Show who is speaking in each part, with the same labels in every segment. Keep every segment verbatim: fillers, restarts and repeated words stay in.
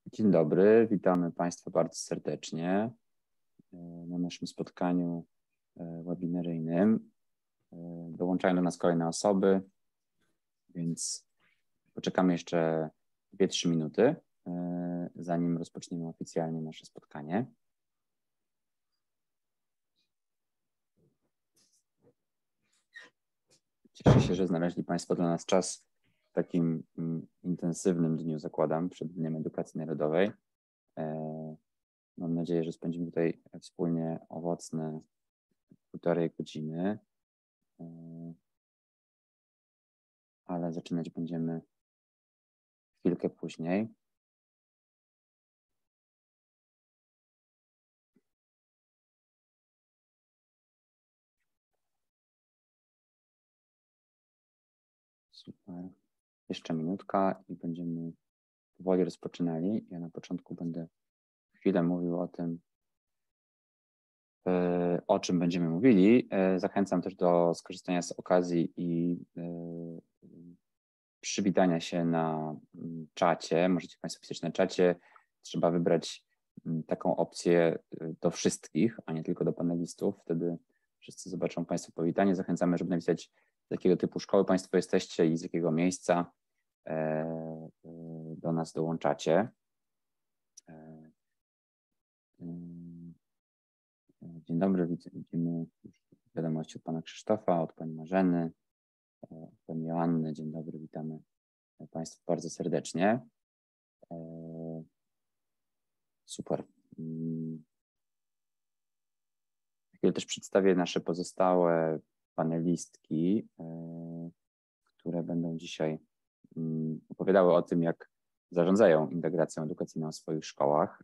Speaker 1: Dzień dobry, witamy Państwa bardzo serdecznie na naszym spotkaniu webinaryjnym. Dołączają do nas kolejne osoby, więc poczekamy jeszcze dwie trzy minuty, zanim rozpoczniemy oficjalnie nasze spotkanie. Cieszę się, że znaleźli Państwo dla nas czas w takim intensywnym dniu, zakładam, przed Dniem Edukacji Narodowej. Mam nadzieję, że spędzimy tutaj wspólnie owocne półtorej godziny, ale zaczynać będziemy chwilkę później. Super. Jeszcze minutka i będziemy powoli rozpoczynali. Ja na początku będę chwilę mówił o tym, o czym będziemy mówili. Zachęcam też do skorzystania z okazji i przywitania się na czacie. Możecie Państwo pisać na czacie. Trzeba wybrać taką opcję do wszystkich, a nie tylko do panelistów. Wtedy wszyscy zobaczą Państwo powitanie. Zachęcamy, żeby napisać, z jakiego typu szkoły Państwo jesteście i z jakiego miejsca do nas dołączacie. Dzień dobry, widzimy wiadomości od Pana Krzysztofa, od Pani Marzeny, od Pani Joanny. Dzień dobry, witamy Państwa bardzo serdecznie. Super. Chwilę też przedstawię nasze pozostałe panelistki, które będą dzisiaj opowiadały o tym, jak zarządzają integracją edukacyjną w swoich szkołach.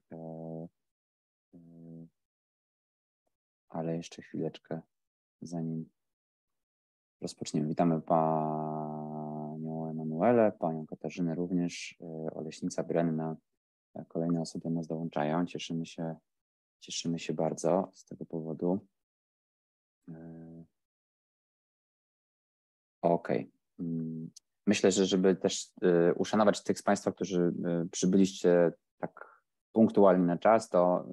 Speaker 1: Ale jeszcze chwileczkę, zanim rozpoczniemy. Witamy Panią Emanuelę, Panią Katarzynę również, Oleśnica Brenna. Kolejne osoby do nas dołączają. Cieszymy się, cieszymy się bardzo z tego powodu. Okej. Okay. Myślę, że żeby też uszanować tych z Państwa, którzy przybyliście tak punktualnie na czas, to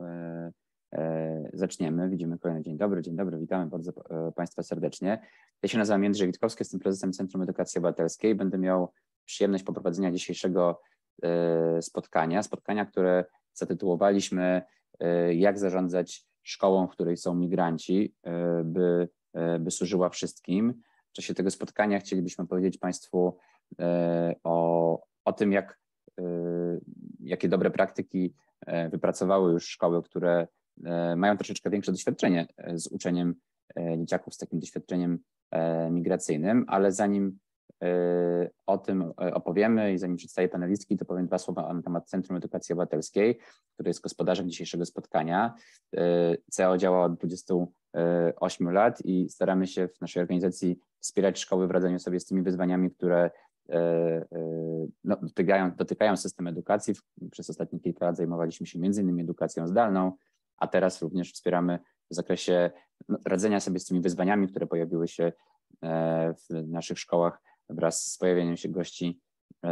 Speaker 1: zaczniemy. Widzimy kolejny dzień dobry. Dzień dobry, witamy bardzo Państwa serdecznie. Ja się nazywam Jędrzej Witkowski, jestem prezesem Centrum Edukacji Obywatelskiej. Będę miał przyjemność poprowadzenia dzisiejszego spotkania, spotkania, które zatytułowaliśmy Jak zarządzać szkołą, w której są migranci, by, by służyła wszystkim. W czasie tego spotkania chcielibyśmy powiedzieć Państwu o, o tym, jak, jakie dobre praktyki wypracowały już szkoły, które mają troszeczkę większe doświadczenie z uczeniem dzieciaków z takim doświadczeniem migracyjnym, ale zanim o tym opowiemy i zanim przedstawię panelistki, to powiem dwa słowa na temat Centrum Edukacji Obywatelskiej, które jest gospodarzem dzisiejszego spotkania. C E O działa od dwudziestu ośmiu lat i staramy się w naszej organizacji wspierać szkoły w radzeniu sobie z tymi wyzwaniami, które no, dotykają, dotykają system edukacji. Przez ostatnie kilka lat zajmowaliśmy się między innymi edukacją zdalną, a teraz również wspieramy w zakresie no, radzenia sobie z tymi wyzwaniami, które pojawiły się w naszych szkołach wraz z pojawieniem się gości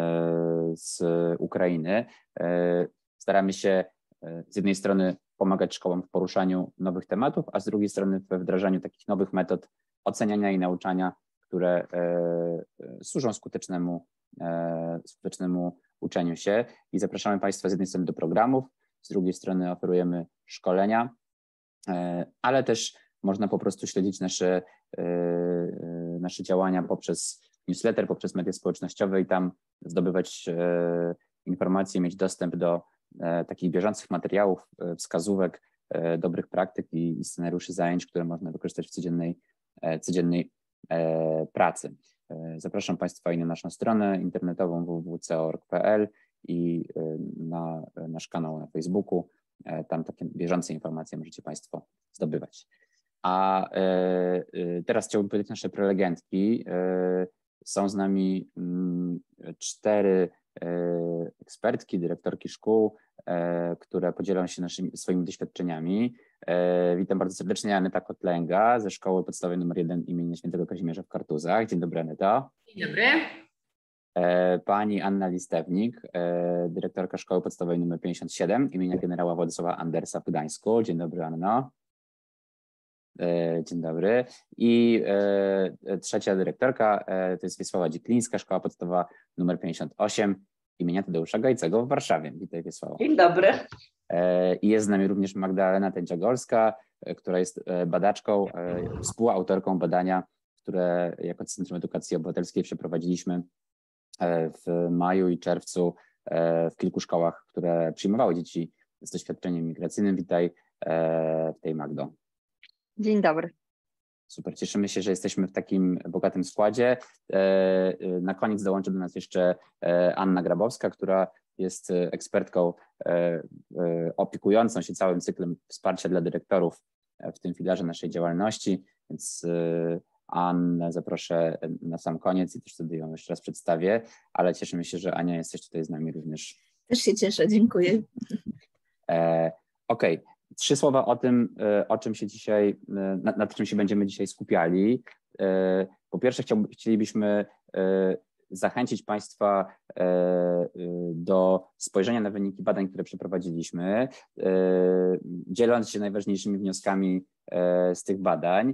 Speaker 1: z Ukrainy. Staramy się z jednej strony pomagać szkołom w poruszaniu nowych tematów, a z drugiej strony we wdrażaniu takich nowych metod oceniania i nauczania, które służą skutecznemu, skutecznemu uczeniu się. I zapraszamy Państwa z jednej strony do programów, z drugiej strony oferujemy szkolenia, ale też można po prostu śledzić nasze, nasze działania poprzez newsletter, poprzez media społecznościowe i tam zdobywać informacje, mieć dostęp do takich bieżących materiałów, wskazówek, dobrych praktyk i scenariuszy zajęć, które można wykorzystać w codziennej, codziennej pracy. Zapraszam Państwa i na naszą stronę internetową w w w kropka c o kropka org kropka p l i na nasz kanał na Facebooku. Tam takie bieżące informacje możecie Państwo zdobywać. A teraz chciałbym powiedzieć nasze prelegentki. Są z nami cztery ekspertki, dyrektorki szkół, które podzielą się naszymi, swoimi doświadczeniami. Witam bardzo serdecznie Aneta Kotlęga ze Szkoły Podstawowej nr jeden imienia Świętego Kazimierza w Kartuzach. Dzień dobry, Aneta.
Speaker 2: Dzień dobry.
Speaker 1: Pani Anna Listewnik, dyrektorka Szkoły Podstawowej nr pięćdziesiąt siedem imienia generała Władysława Andersa w Gdańsku. Dzień dobry, Anno. Dzień dobry. I trzecia dyrektorka to jest Wiesława Dziklińska, Szkoła Podstawowa nr pięćdziesiąt osiem imienia Tadeusza Gajcego w Warszawie. Witaj, Wiesława.
Speaker 2: Dzień dobry.
Speaker 1: I jest z nami również Magdalena Tędziagorska, która jest badaczką, współautorką badania, które jako Centrum Edukacji Obywatelskiej przeprowadziliśmy w maju i czerwcu w kilku szkołach, które przyjmowały dzieci z doświadczeniem migracyjnym. Witaj, witaj Magdo.
Speaker 3: Dzień dobry.
Speaker 1: Super, cieszymy się, że jesteśmy w takim bogatym składzie. Na koniec dołączy do nas jeszcze Anna Grabowska, która jest ekspertką opiekującą się całym cyklem wsparcia dla dyrektorów w tym filarze naszej działalności, więc Annę zaproszę na sam koniec i też wtedy ją jeszcze raz przedstawię, ale cieszymy się, że Ania jesteś tutaj z nami również.
Speaker 3: Też się cieszę, dziękuję.
Speaker 1: E, Okej, okay. Trzy słowa o tym, o czym się dzisiaj, nad, nad czym się będziemy dzisiaj skupiali. E, po pierwsze chciałby, chcielibyśmy e, zachęcić Państwa e, do spojrzenia na wyniki badań, które przeprowadziliśmy, e, dzieląc się najważniejszymi wnioskami e, z tych badań.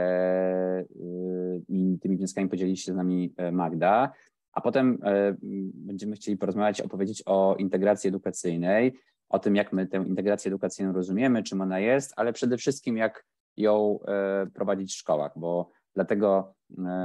Speaker 1: I tymi wnioskami podzieli się z nami Magda, a potem będziemy chcieli porozmawiać, opowiedzieć o integracji edukacyjnej, o tym, jak my tę integrację edukacyjną rozumiemy, czym ona jest, ale przede wszystkim jak ją prowadzić w szkołach, bo dlatego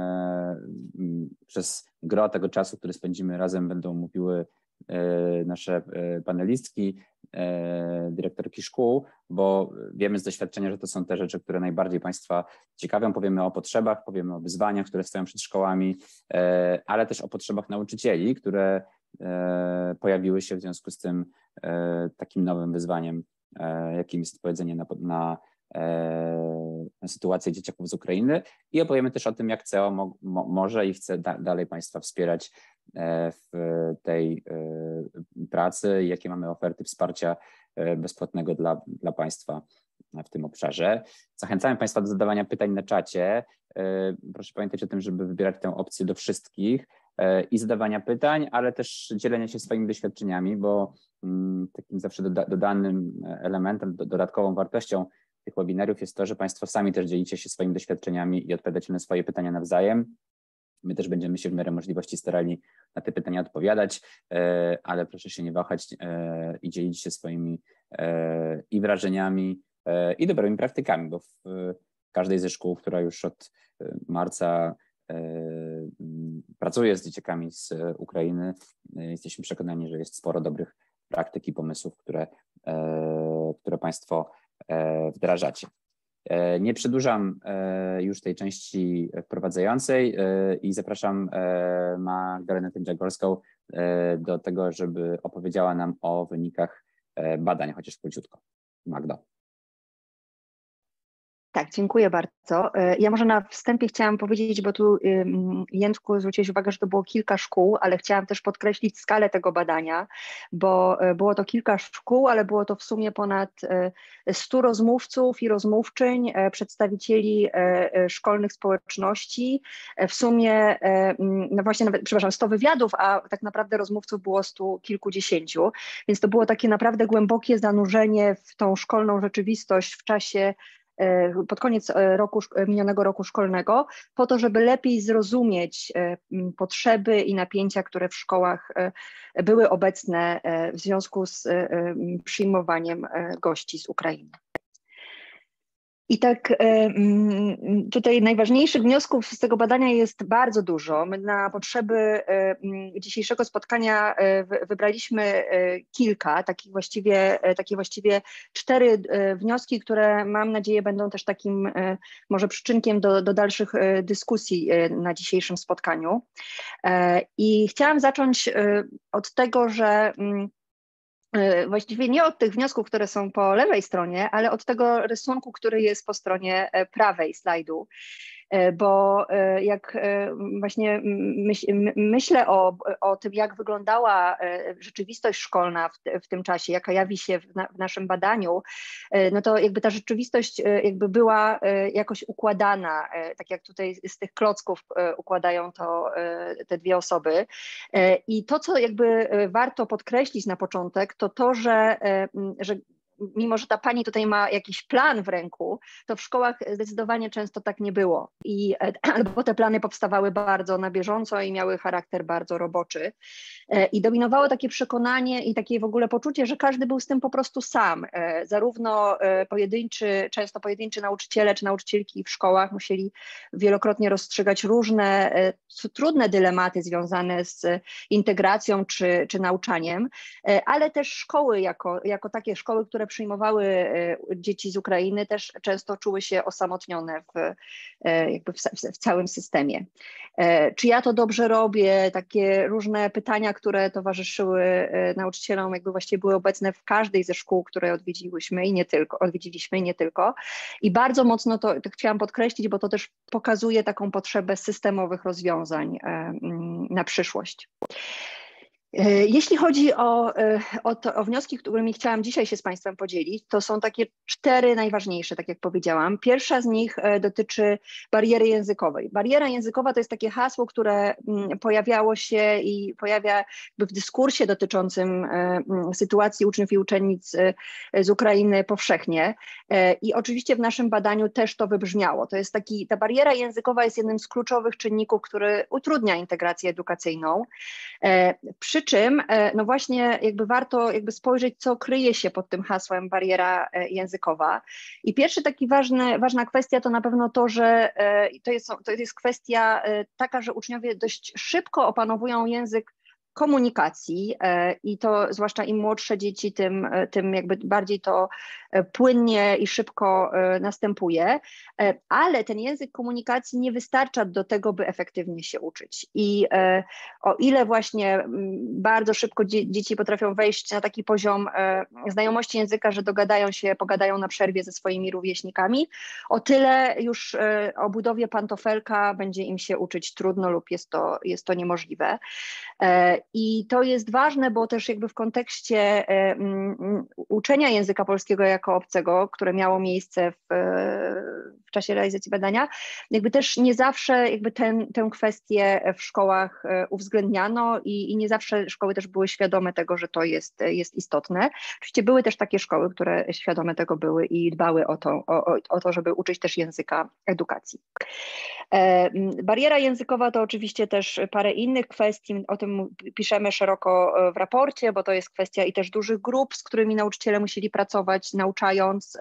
Speaker 1: przez gro tego czasu, który spędzimy razem, będą mówiły nasze panelistki, dyrektorki szkół, bo wiemy z doświadczenia, że to są te rzeczy, które najbardziej Państwa ciekawią. Powiemy o potrzebach, powiemy o wyzwaniach, które stoją przed szkołami, ale też o potrzebach nauczycieli, które pojawiły się w związku z tym takim nowym wyzwaniem, jakim jest odpowiedzenie na, na, na sytuację dzieciaków z Ukrainy, i opowiemy też o tym, jak C E O mo, mo, może i chce da, dalej Państwa wspierać w tej pracy, jakie mamy oferty wsparcia bezpłatnego dla, dla Państwa w tym obszarze. Zachęcamy Państwa do zadawania pytań na czacie. Proszę pamiętać o tym, żeby wybierać tę opcję do wszystkich i zadawania pytań, ale też dzielenia się swoimi doświadczeniami, bo takim zawsze dodanym elementem, dodatkową wartością tych webinariów jest to, że Państwo sami też dzielicie się swoimi doświadczeniami i odpowiadacie na swoje pytania nawzajem. My też będziemy się w miarę możliwości starali na te pytania odpowiadać, ale proszę się nie wahać i dzielić się swoimi i wrażeniami, i dobrymi praktykami, bo w każdej ze szkół, która już od marca pracuje z dzieciakami z Ukrainy, jesteśmy przekonani, że jest sporo dobrych praktyk i pomysłów, które, które Państwo wdrażacie. Nie przedłużam już tej części wprowadzającej i zapraszam Magdalenę Tędziagorską do tego, żeby opowiedziała nam o wynikach badań, chociaż króciutko. Magdo.
Speaker 3: Tak, dziękuję bardzo. Ja może na wstępie chciałam powiedzieć, bo tu Jędrku zwróciłeś uwagę, że to było kilka szkół, ale chciałam też podkreślić skalę tego badania, bo było to kilka szkół, ale było to w sumie ponad stu rozmówców i rozmówczyń, przedstawicieli szkolnych społeczności. W sumie, no właśnie nawet, przepraszam, sto wywiadów, a tak naprawdę rozmówców było stu kilkudziesięciu, więc to było takie naprawdę głębokie zanurzenie w tą szkolną rzeczywistość w czasie pod koniec roku, minionego roku szkolnego, po to, żeby lepiej zrozumieć potrzeby i napięcia, które w szkołach były obecne w związku z przyjmowaniem gości z Ukrainy. I tak tutaj najważniejszych wniosków z tego badania jest bardzo dużo. My na potrzeby dzisiejszego spotkania wybraliśmy kilka, takich właściwie, takie właściwie cztery wnioski, które mam nadzieję będą też takim może przyczynkiem do, do dalszych dyskusji na dzisiejszym spotkaniu. I chciałam zacząć od tego, że właściwie nie od tych wniosków, które są po lewej stronie, ale od tego rysunku, który jest po stronie prawej slajdu. bo jak właśnie myśl, myślę o, o tym, jak wyglądała rzeczywistość szkolna w, w tym czasie, jaka jawi się w, na, w naszym badaniu, no to jakby ta rzeczywistość jakby była jakoś układana, tak jak tutaj z tych klocków układają to te dwie osoby. I to, co jakby warto podkreślić na początek, to to, że, że mimo że ta pani tutaj ma jakiś plan w ręku, to w szkołach zdecydowanie często tak nie było. I albo te plany powstawały bardzo na bieżąco i miały charakter bardzo roboczy. I dominowało takie przekonanie i takie w ogóle poczucie, że każdy był z tym po prostu sam. Zarówno pojedynczy, często pojedynczy nauczyciele czy nauczycielki w szkołach musieli wielokrotnie rozstrzygać różne trudne dylematy związane z integracją czy, czy nauczaniem, ale też szkoły jako, jako takie szkoły, które przyjmowały dzieci z Ukrainy, też często czuły się osamotnione w, jakby w, w całym systemie. Czy ja to dobrze robię? Takie różne pytania, które towarzyszyły nauczycielom, jakby właściwie były obecne w każdej ze szkół, które odwiedziłyśmy i nie tylko, odwiedziliśmy i nie tylko. I bardzo mocno to, to chciałam podkreślić, bo to też pokazuje taką potrzebę systemowych rozwiązań na przyszłość. Jeśli chodzi o, o, to, o wnioski, którymi chciałam dzisiaj się z Państwem podzielić, to są takie cztery najważniejsze, tak jak powiedziałam. Pierwsza z nich dotyczy bariery językowej. Bariera językowa to jest takie hasło, które pojawiało się i pojawia jakby w dyskursie dotyczącym sytuacji uczniów i uczennic z Ukrainy powszechnie. I oczywiście w naszym badaniu też to wybrzmiało. To jest taki, ta bariera językowa jest jednym z kluczowych czynników, który utrudnia integrację edukacyjną. Przy czym no właśnie jakby warto jakby spojrzeć, co kryje się pod tym hasłem bariera językowa. I pierwszy taki ważny, ważna kwestia to na pewno to, że to jest, to jest kwestia taka, że uczniowie dość szybko opanowują język komunikacji i to zwłaszcza im młodsze dzieci, tym, tym jakby bardziej to płynnie i szybko następuje, ale ten język komunikacji nie wystarcza do tego, by efektywnie się uczyć. I o ile właśnie bardzo szybko dzieci potrafią wejść na taki poziom znajomości języka, że dogadają się, pogadają na przerwie ze swoimi rówieśnikami, o tyle już o budowie pantofelka będzie im się uczyć trudno lub jest to, jest to niemożliwe. I to jest ważne, bo też jakby w kontekście uczenia języka polskiego jako obcego, które miało miejsce w, w czasie realizacji badania, jakby też nie zawsze jakby ten, tę kwestię w szkołach uwzględniano i, i nie zawsze szkoły też były świadome tego, że to jest, jest istotne. Oczywiście były też takie szkoły, które świadome tego były i dbały o to, o, o to, żeby uczyć też języka edukacji. Bariera językowa to oczywiście też parę innych kwestii, o tym piszemy szeroko w raporcie, bo to jest kwestia i też dużych grup, z którymi nauczyciele musieli pracować, nauczając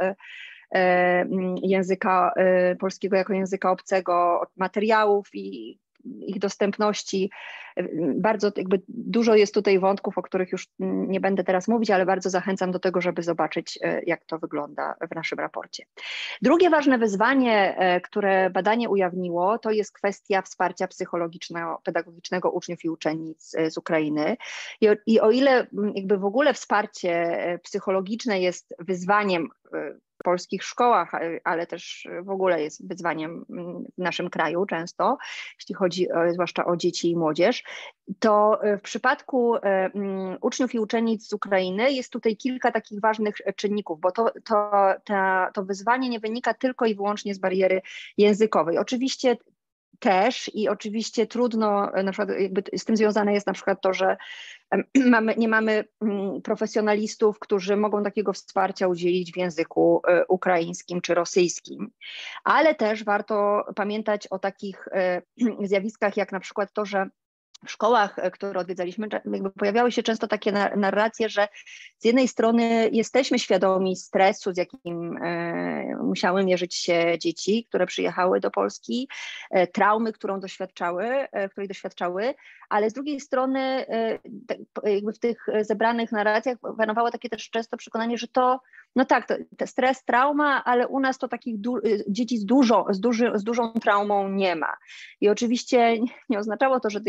Speaker 3: języka polskiego jako języka obcego, materiałów i ich dostępności. Bardzo jakby dużo jest tutaj wątków, o których już nie będę teraz mówić, ale bardzo zachęcam do tego, żeby zobaczyć, jak to wygląda w naszym raporcie. Drugie ważne wyzwanie, które badanie ujawniło, to jest kwestia wsparcia psychologiczno-pedagogicznego uczniów i uczennic z Ukrainy. I o, i o ile jakby w ogóle wsparcie psychologiczne jest wyzwaniem w polskich szkołach, ale też w ogóle jest wyzwaniem w naszym kraju często, jeśli chodzi o, zwłaszcza o dzieci i młodzież, to w przypadku uczniów i uczennic z Ukrainy jest tutaj kilka takich ważnych czynników, bo to, to, ta, to wyzwanie nie wynika tylko i wyłącznie z bariery językowej. Oczywiście też i oczywiście trudno, na przykład jakby z tym związane jest na przykład to, że mamy, nie mamy profesjonalistów, którzy mogą takiego wsparcia udzielić w języku ukraińskim czy rosyjskim, ale też warto pamiętać o takich zjawiskach jak na przykład to, że w szkołach, które odwiedzaliśmy, jakby pojawiały się często takie narracje, że z jednej strony jesteśmy świadomi stresu, z jakim e, musiały mierzyć się dzieci, które przyjechały do Polski, e, traumy, którą doświadczały, e, której doświadczały, ale z drugiej strony e, jakby w tych zebranych narracjach panowało takie też często przekonanie, że to, no tak, to, to stres, trauma, ale u nas to takich du- dzieci z, dużo, z, duży, z dużą traumą nie ma. I oczywiście nie oznaczało to, że tych dzieci nie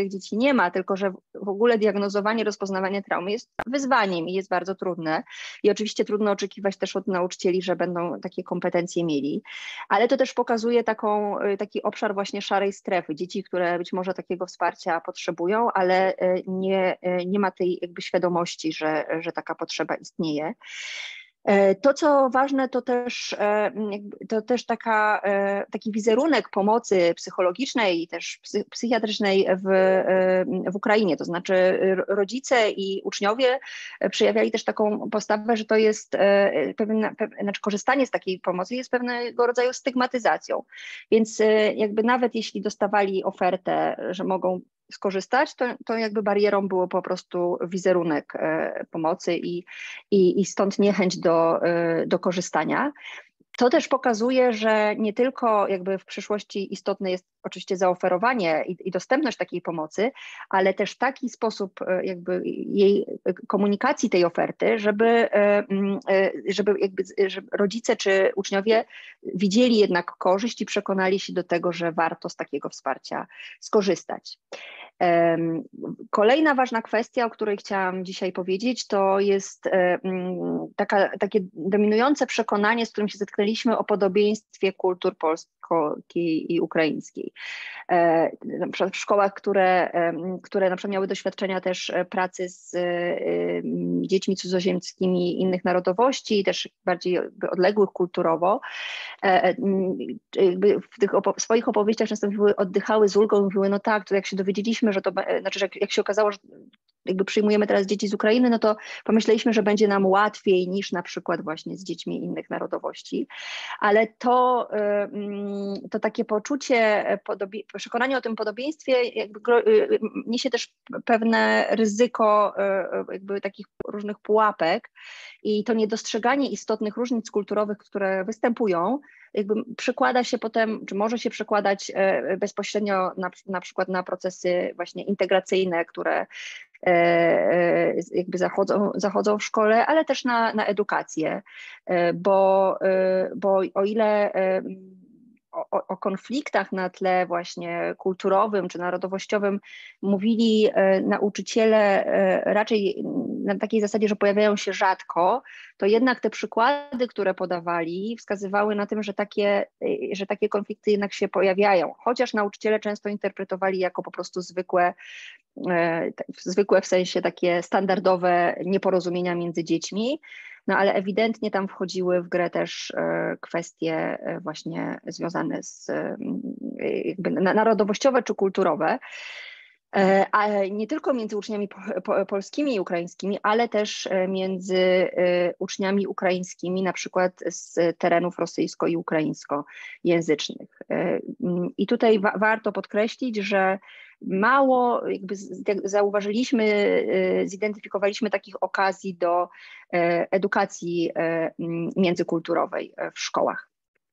Speaker 3: nie ma, tylko że w ogóle diagnozowanie, rozpoznawanie traumy jest wyzwaniem i jest bardzo trudne. I oczywiście trudno oczekiwać też od nauczycieli, że będą takie kompetencje mieli, ale to też pokazuje taką, taki obszar właśnie szarej strefy. Dzieci, które być może takiego wsparcia potrzebują, ale nie, nie ma tej jakby świadomości, że, że taka potrzeba istnieje. To, co ważne, to też, to też taka, taki wizerunek pomocy psychologicznej i też psychiatrycznej w, w Ukrainie. To znaczy rodzice i uczniowie przejawiali też taką postawę, że to jest pewne, pewne, znaczy korzystanie z takiej pomocy jest pewnego rodzaju stygmatyzacją. Więc jakby nawet jeśli dostawali ofertę, że mogą skorzystać, to, to jakby barierą było po prostu wizerunek e, pomocy i, i, i stąd niechęć do, e, do korzystania. To też pokazuje, że nie tylko jakby w przyszłości istotne jest oczywiście zaoferowanie i, i dostępność takiej pomocy, ale też taki sposób jakby jej komunikacji tej oferty, żeby, żeby, jakby, żeby rodzice czy uczniowie widzieli jednak korzyść i przekonali się do tego, że warto z takiego wsparcia skorzystać. Kolejna ważna kwestia, o której chciałam dzisiaj powiedzieć, to jest taka, takie dominujące przekonanie, z którym się zetknęliśmy, o podobieństwie kultur polskiej i ukraińskiej. Na przykład w szkołach, które, które na przykład miały doświadczenia też pracy z dziećmi cudzoziemskimi innych narodowości, też bardziej odległych kulturowo, jakby w tych opo- w swoich opowieściach często mówiły, oddychały z ulgą, mówiły, no tak, to jak się dowiedzieliśmy, że to, znaczy, że jak, jak się okazało, że jakby przyjmujemy teraz dzieci z Ukrainy, no to pomyśleliśmy, że będzie nam łatwiej niż na przykład właśnie z dziećmi innych narodowości, ale to, to takie poczucie, podobie- przekonanie o tym podobieństwie jakby niesie też pewne ryzyko jakby takich różnych pułapek i to niedostrzeganie istotnych różnic kulturowych, które występują, jakby przekłada się potem, czy może się przekładać bezpośrednio na, na przykład na procesy właśnie integracyjne, które jakby zachodzą, zachodzą w szkole, ale też na, na edukację, bo, bo o ile O, o konfliktach na tle właśnie kulturowym czy narodowościowym mówili e, nauczyciele e, raczej na takiej zasadzie, że pojawiają się rzadko, to jednak te przykłady, które podawali, wskazywały na tym, że takie, e, że takie konflikty jednak się pojawiają, chociaż nauczyciele często interpretowali jako po prostu zwykłe, e, zwykłe w sensie takie standardowe nieporozumienia między dziećmi. No ale ewidentnie tam wchodziły w grę też kwestie właśnie związane z jakby narodowościowe czy kulturowe, a nie tylko między uczniami polskimi i ukraińskimi, ale też między uczniami ukraińskimi, na przykład z terenów rosyjsko- i ukraińskojęzycznych. I tutaj wa- warto podkreślić, że mało jakby zauważyliśmy, zidentyfikowaliśmy takich okazji do edukacji międzykulturowej w szkołach.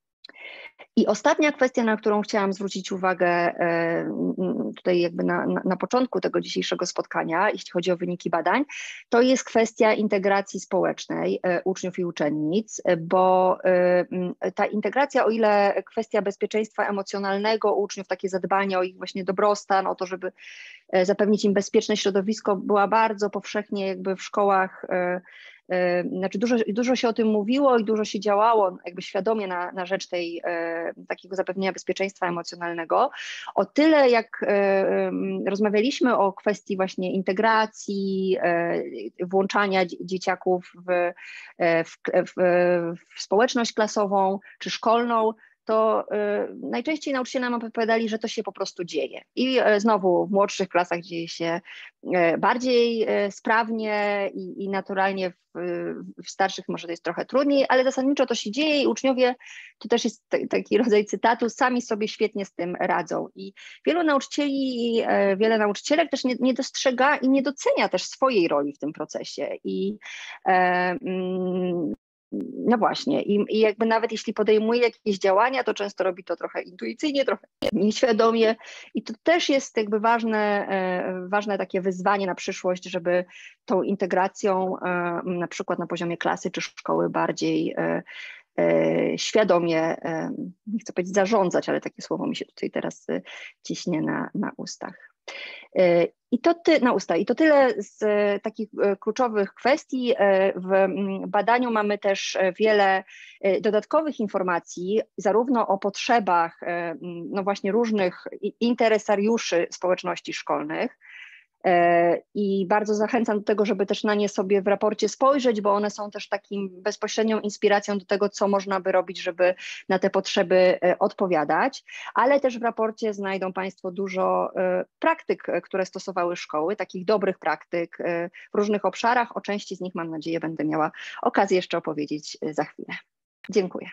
Speaker 3: I ostatnia kwestia, na którą chciałam zwrócić uwagę tutaj jakby na, na, na początku tego dzisiejszego spotkania, jeśli chodzi o wyniki badań, to jest kwestia integracji społecznej uczniów i uczennic, bo ta integracja, o ile kwestia bezpieczeństwa emocjonalnego uczniów, takie zadbanie o ich właśnie dobrostan, o to, żeby zapewnić im bezpieczne środowisko, była bardzo powszechnie jakby w szkołach. Znaczy dużo, dużo się o tym mówiło i dużo się działało jakby świadomie na, na rzecz tej, takiego zapewnienia bezpieczeństwa emocjonalnego. O tyle jak rozmawialiśmy o kwestii właśnie integracji, włączania dzieciaków w, w, w, w społeczność klasową czy szkolną, to y, najczęściej nauczyciele nam opowiadali, że to się po prostu dzieje. I y, znowu w młodszych klasach dzieje się y, bardziej y, sprawnie i, i naturalnie, w, w starszych może to jest trochę trudniej, ale zasadniczo to się dzieje i uczniowie, to też jest t- taki rodzaj cytatu, sami sobie świetnie z tym radzą. I wielu nauczycieli, y, wiele nauczycielek też nie, nie dostrzega i nie docenia też swojej roli w tym procesie. I y, y, No właśnie, i, i jakby nawet jeśli podejmuje jakieś działania, to często robi to trochę intuicyjnie, trochę nieświadomie i to też jest jakby ważne, ważne takie wyzwanie na przyszłość, żeby tą integracją na przykład na poziomie klasy czy szkoły bardziej świadomie, nie chcę powiedzieć zarządzać, ale takie słowo mi się tutaj teraz ciśnie na, na ustach. I to ty, na usta. I to tyle z takich kluczowych kwestii. W badaniu mamy też wiele dodatkowych informacji, zarówno o potrzebach no właśnie różnych interesariuszy społeczności szkolnych. I bardzo zachęcam do tego, żeby też na nie sobie w raporcie spojrzeć, bo one są też takim bezpośrednią inspiracją do tego, co można by robić, żeby na te potrzeby odpowiadać, ale też w raporcie znajdą Państwo dużo praktyk, które stosowały szkoły, takich dobrych praktyk w różnych obszarach. O części z nich, mam nadzieję, będę miała okazję jeszcze opowiedzieć za chwilę. Dziękuję.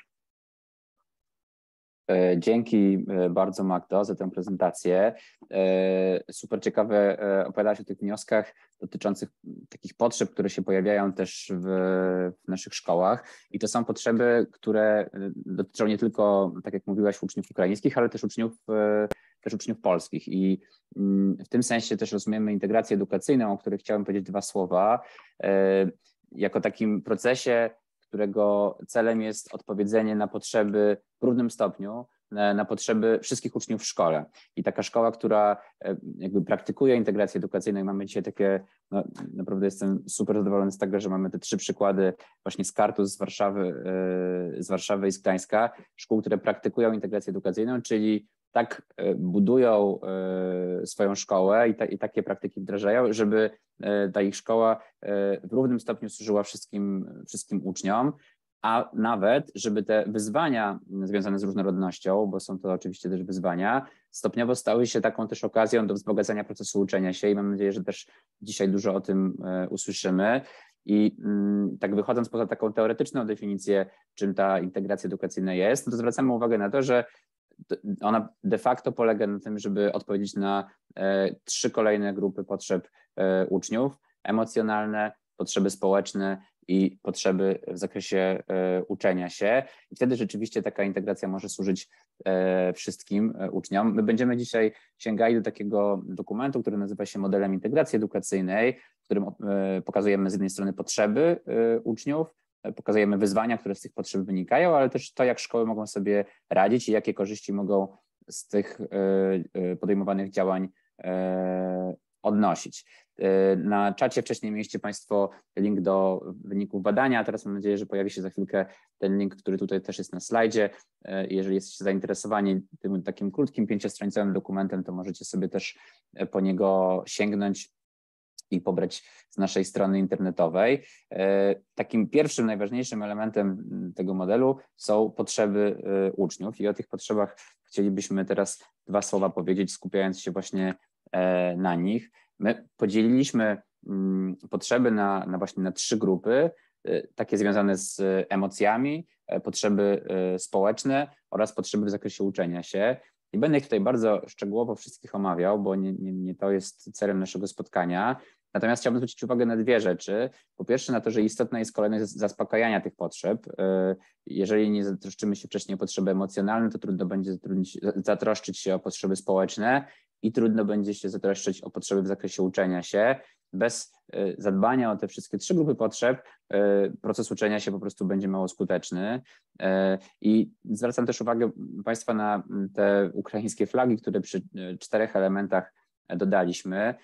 Speaker 1: Dzięki bardzo, Magdo, za tę prezentację. Super ciekawe opowiadałaś o tych wnioskach dotyczących takich potrzeb, które się pojawiają też w, w naszych szkołach. I to są potrzeby, które dotyczą nie tylko, tak jak mówiłaś, uczniów ukraińskich, ale też uczniów, też uczniów polskich. I w tym sensie też rozumiemy integrację edukacyjną, o której chciałem powiedzieć dwa słowa, jako takim procesie, którego celem jest odpowiedzenie na potrzeby w równym stopniu, na potrzeby wszystkich uczniów w szkole. I taka szkoła, która jakby praktykuje integrację edukacyjną, i mamy dzisiaj takie, no, naprawdę jestem super zadowolony z tego, że mamy te trzy przykłady właśnie z Kartus, z Warszawy, z Warszawy i z Gdańska, szkół, które praktykują integrację edukacyjną, czyli tak budują swoją szkołę i, ta, i takie praktyki wdrażają, żeby ta ich szkoła w równym stopniu służyła wszystkim, wszystkim uczniom, a nawet, żeby te wyzwania związane z różnorodnością, bo są to oczywiście też wyzwania, stopniowo stały się taką też okazją do wzbogacania procesu uczenia się i mam nadzieję, że też dzisiaj dużo o tym usłyszymy. I tak wychodząc poza taką teoretyczną definicję, czym ta integracja edukacyjna jest, to zwracamy uwagę na to, że ona de facto polega na tym, żeby odpowiedzieć na e, trzy kolejne grupy potrzeb e, uczniów: emocjonalne, potrzeby społeczne i potrzeby w zakresie e, uczenia się. I wtedy rzeczywiście taka integracja może służyć e, wszystkim e, uczniom. My będziemy dzisiaj sięgali do takiego dokumentu, który nazywa się modelem integracji edukacyjnej, w którym e, pokazujemy z jednej strony potrzeby e, uczniów, pokazujemy wyzwania, które z tych potrzeb wynikają, ale też to, jak szkoły mogą sobie radzić i jakie korzyści mogą z tych podejmowanych działań odnosić. Na czacie wcześniej mieliście Państwo link do wyników badania, a teraz mam nadzieję, że pojawi się za chwilkę ten link, który tutaj też jest na slajdzie. Jeżeli jesteście zainteresowani tym takim krótkim, pięciostronicowym dokumentem, to możecie sobie też po niego sięgnąć i pobrać z naszej strony internetowej. Takim pierwszym, najważniejszym elementem tego modelu są potrzeby uczniów i o tych potrzebach chcielibyśmy teraz dwa słowa powiedzieć, skupiając się właśnie na nich. My podzieliliśmy potrzeby na, na właśnie na trzy grupy, takie związane z emocjami, potrzeby społeczne oraz potrzeby w zakresie uczenia się. Nie będę ich tutaj bardzo szczegółowo wszystkich omawiał, bo nie, nie, nie to jest celem naszego spotkania. Natomiast chciałbym zwrócić uwagę na dwie rzeczy. Po pierwsze na to, że istotna jest kolejność zaspokajania tych potrzeb. Jeżeli nie zatroszczymy się wcześniej o potrzeby emocjonalne, to trudno będzie zatroszczyć się o potrzeby społeczne i trudno będzie się zatroszczyć o potrzeby w zakresie uczenia się. Bez zadbania o te wszystkie trzy grupy potrzeb proces uczenia się po prostu będzie mało skuteczny. I zwracam też uwagę Państwa na te ukraińskie flagi, które przy czterech elementach dodaliśmy.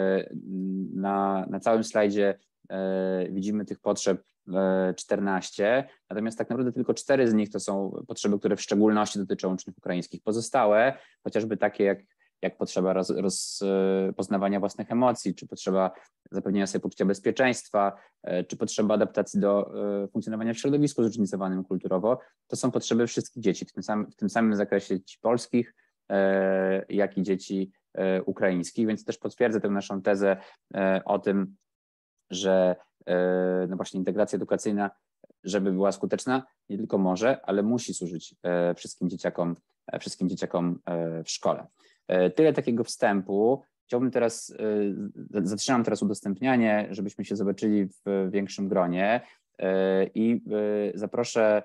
Speaker 1: Na, na całym slajdzie widzimy tych potrzeb czternaście, natomiast tak naprawdę tylko cztery z nich to są potrzeby, które w szczególności dotyczą uczniów ukraińskich. Pozostałe, chociażby takie jak, jak potrzeba roz, rozpoznawania własnych emocji, czy potrzeba zapewnienia sobie poczucia bezpieczeństwa, czy potrzeba adaptacji do funkcjonowania w środowisku zróżnicowanym kulturowo, to są potrzeby wszystkich dzieci, w tym samym, w tym samym zakresie dzieci polskich, jak i dzieci ukraińskich, więc też potwierdzę tę naszą tezę o tym, że no właśnie integracja edukacyjna, żeby była skuteczna, nie tylko może, ale musi służyć wszystkim dzieciakom, wszystkim dzieciakom w szkole. Tyle takiego wstępu. Chciałbym teraz, zatrzymam teraz udostępnianie, żebyśmy się zobaczyli w większym gronie i zaproszę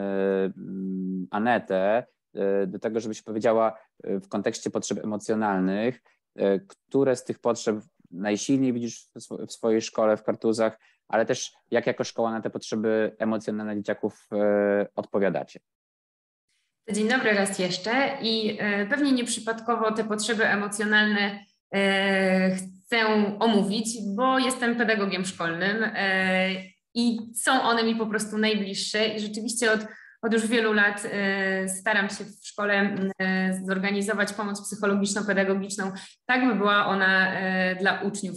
Speaker 1: Anetę do tego, żebyś powiedziała w kontekście potrzeb emocjonalnych, które z tych potrzeb najsilniej widzisz w swojej szkole, w Kartuzach, ale też jak jako szkoła na te potrzeby emocjonalne dzieciaków odpowiadacie.
Speaker 2: Dzień dobry raz jeszcze i pewnie nieprzypadkowo te potrzeby emocjonalne chcę omówić, bo jestem pedagogiem szkolnym i są one mi po prostu najbliższe i rzeczywiście od, od już wielu lat staram się w szkole zorganizować pomoc psychologiczno-pedagogiczną, tak by była ona dla uczniów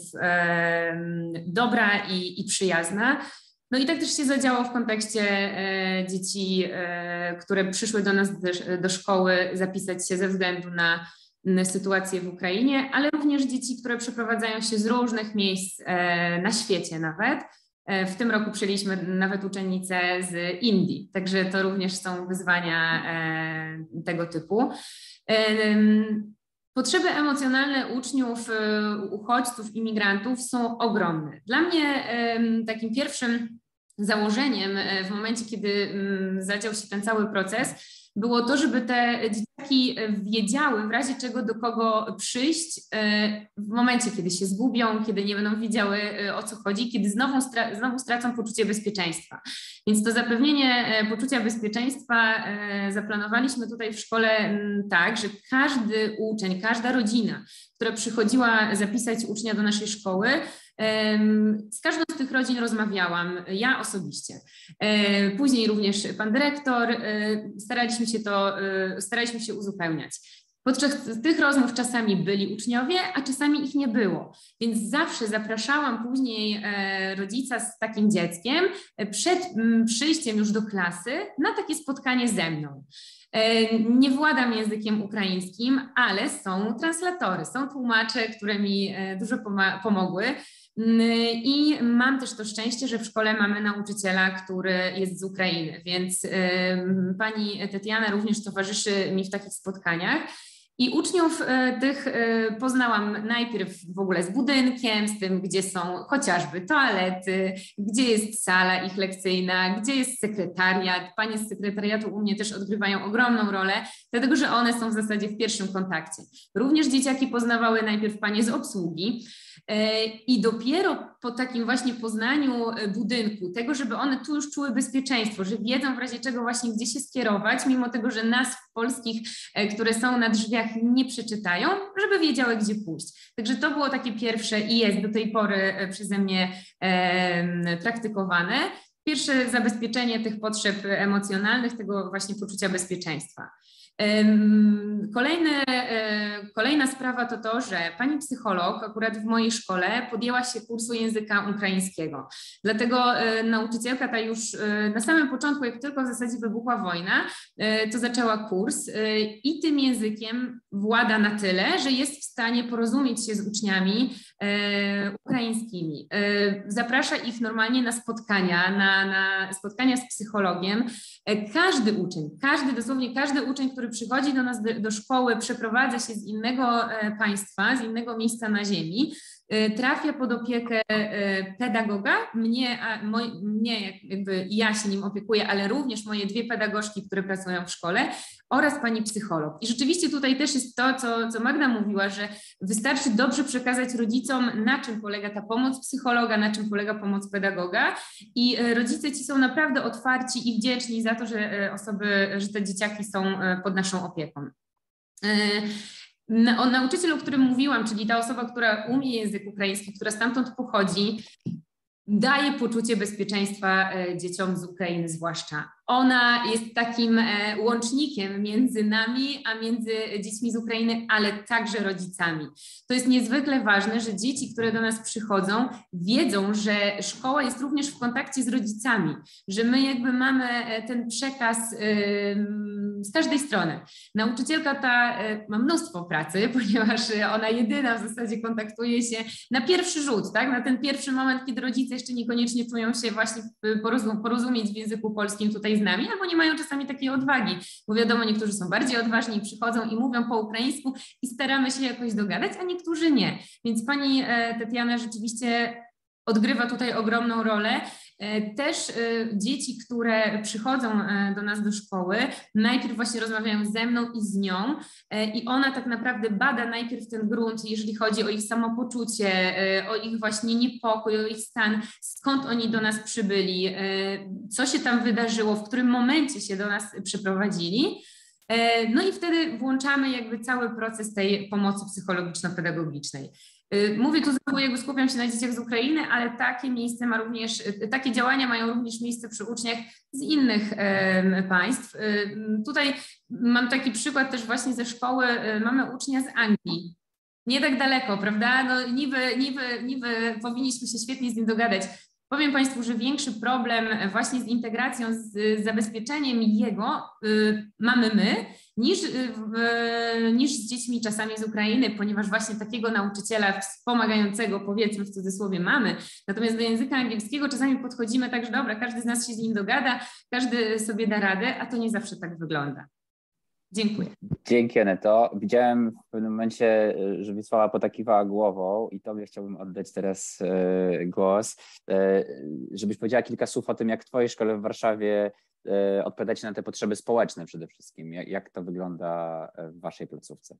Speaker 2: dobra i, i przyjazna. No i tak też się zadziało w kontekście e, dzieci, e, które przyszły do nas do, do szkoły zapisać się ze względu na, na sytuację w Ukrainie, ale również dzieci, które przeprowadzają się z różnych miejsc e, na świecie nawet. E, w tym roku przyjęliśmy nawet uczennice z Indii, także to również są wyzwania e, tego typu. E, Potrzeby emocjonalne uczniów, uchodźców, imigrantów są ogromne. Dla mnie takim pierwszym założeniem w momencie, kiedy zadział się ten cały proces, było to, żeby te dzieciaki wiedziały w razie czego do kogo przyjść w momencie, kiedy się zgubią, kiedy nie będą wiedziały o co chodzi, kiedy znowu, stra- znowu stracą poczucie bezpieczeństwa. Więc to zapewnienie poczucia bezpieczeństwa zaplanowaliśmy tutaj w szkole tak, że każdy uczeń, każda rodzina, która przychodziła zapisać ucznia do naszej szkoły, z każdą z tych rodzin rozmawiałam, ja osobiście. Później również pan dyrektor, staraliśmy się to, staraliśmy się uzupełniać. Podczas tych rozmów czasami byli uczniowie, a czasami ich nie było. Więc zawsze zapraszałam później rodzica z takim dzieckiem przed przyjściem już do klasy na takie spotkanie ze mną. Nie władam językiem ukraińskim, ale są translatory, są tłumacze, które mi dużo pomogły. I mam też to szczęście, że w szkole mamy nauczyciela, który jest z Ukrainy, więc pani Tetiana również towarzyszy mi w takich spotkaniach. I uczniów tych poznałam najpierw w ogóle z budynkiem, z tym, gdzie są chociażby toalety, gdzie jest sala ich lekcyjna, gdzie jest sekretariat. Panie z sekretariatu u mnie też odgrywają ogromną rolę, dlatego że one są w zasadzie w pierwszym kontakcie. Również dzieciaki poznawały najpierw panie z obsługi i dopiero po takim właśnie poznaniu budynku, tego, żeby one tu już czuły bezpieczeństwo, że wiedzą w razie czego właśnie gdzie się skierować, mimo tego, że nazw polskich, które są na drzwiach, nie przeczytają, żeby wiedziały, gdzie pójść. Także to było takie pierwsze i jest do tej pory przeze mnie e, praktykowane. Pierwsze zabezpieczenie tych potrzeb emocjonalnych, tego właśnie poczucia bezpieczeństwa. Kolejny, kolejna sprawa to to, że pani psycholog akurat w mojej szkole podjęła się kursu języka ukraińskiego. Dlatego nauczycielka ta już na samym początku, jak tylko w zasadzie wybuchła wojna, to zaczęła kurs i tym językiem włada na tyle, że jest w stanie porozumieć się z uczniami ukraińskimi. Zaprasza ich normalnie na spotkania, na, na spotkania z psychologiem. Każdy uczeń, każdy, dosłownie każdy uczeń, który przychodzi do nas do, do szkoły, przeprowadza się z innego państwa, z innego miejsca na ziemi, trafia pod opiekę pedagoga, mnie, a moj, mnie jakby ja się nim opiekuję, ale również moje dwie pedagogzki, które pracują w szkole oraz pani psycholog. I rzeczywiście tutaj też jest to, co, co Magda mówiła, że wystarczy dobrze przekazać rodzicom, na czym polega ta pomoc psychologa, na czym polega pomoc pedagoga i rodzice ci są naprawdę otwarci i wdzięczni za to, że osoby, że te dzieciaki są pod naszą opieką. O nauczycielu, o którym mówiłam, czyli ta osoba, która umie język ukraiński, która stamtąd pochodzi, daje poczucie bezpieczeństwa dzieciom z Ukrainy zwłaszcza. Ona jest takim łącznikiem między nami, a między dziećmi z Ukrainy, ale także rodzicami. To jest niezwykle ważne, że dzieci, które do nas przychodzą, wiedzą, że szkoła jest również w kontakcie z rodzicami, że my jakby mamy ten przekaz z każdej strony. Nauczycielka ta ma mnóstwo pracy, ponieważ ona jedyna w zasadzie kontaktuje się na pierwszy rzut, tak? Na ten pierwszy moment, kiedy rodzice jeszcze niekoniecznie czują się właśnie porozum- porozumieć w języku polskim tutaj z nami, albo nie mają czasami takiej odwagi, bo wiadomo, niektórzy są bardziej odważni i przychodzą i mówią po ukraińsku i staramy się jakoś dogadać, a niektórzy nie. Więc pani Tetiana rzeczywiście odgrywa tutaj ogromną rolę. Też dzieci, które przychodzą do nas do szkoły, najpierw właśnie rozmawiają ze mną i z nią i ona tak naprawdę bada najpierw ten grunt, jeżeli chodzi o ich samopoczucie, o ich właśnie niepokój, o ich stan, skąd oni do nas przybyli, co się tam wydarzyło, w którym momencie się do nas przyprowadzili. No i wtedy włączamy jakby cały proces tej pomocy psychologiczno-pedagogicznej. Mówię tu znowu, jakby skupiam się na dzieciach z Ukrainy, ale takie miejsce ma również, takie działania mają również miejsce przy uczniach z innych państw. Tutaj mam taki przykład też właśnie ze szkoły, mamy ucznia z Anglii. Nie tak daleko, prawda? No niby, niby, niby powinniśmy się świetnie z nim dogadać. Powiem Państwu, że większy problem właśnie z integracją, z zabezpieczeniem jego y, mamy my, niż, y, niż z dziećmi czasami z Ukrainy, ponieważ właśnie takiego nauczyciela wspomagającego, powiedzmy w cudzysłowie, mamy. Natomiast do języka angielskiego czasami podchodzimy tak, że dobra, każdy z nas się z nim dogada, każdy sobie da radę, a to nie zawsze tak wygląda. Dziękuję.
Speaker 1: Dzięki, Aneto. Widziałem w pewnym momencie, że Wisława potakiwała głową i tobie chciałbym oddać teraz e, głos, e, żebyś powiedziała kilka słów o tym, jak w twojej szkole w Warszawie e, odpowiadacie na te potrzeby społeczne przede wszystkim. Jak, jak to wygląda w waszej placówce?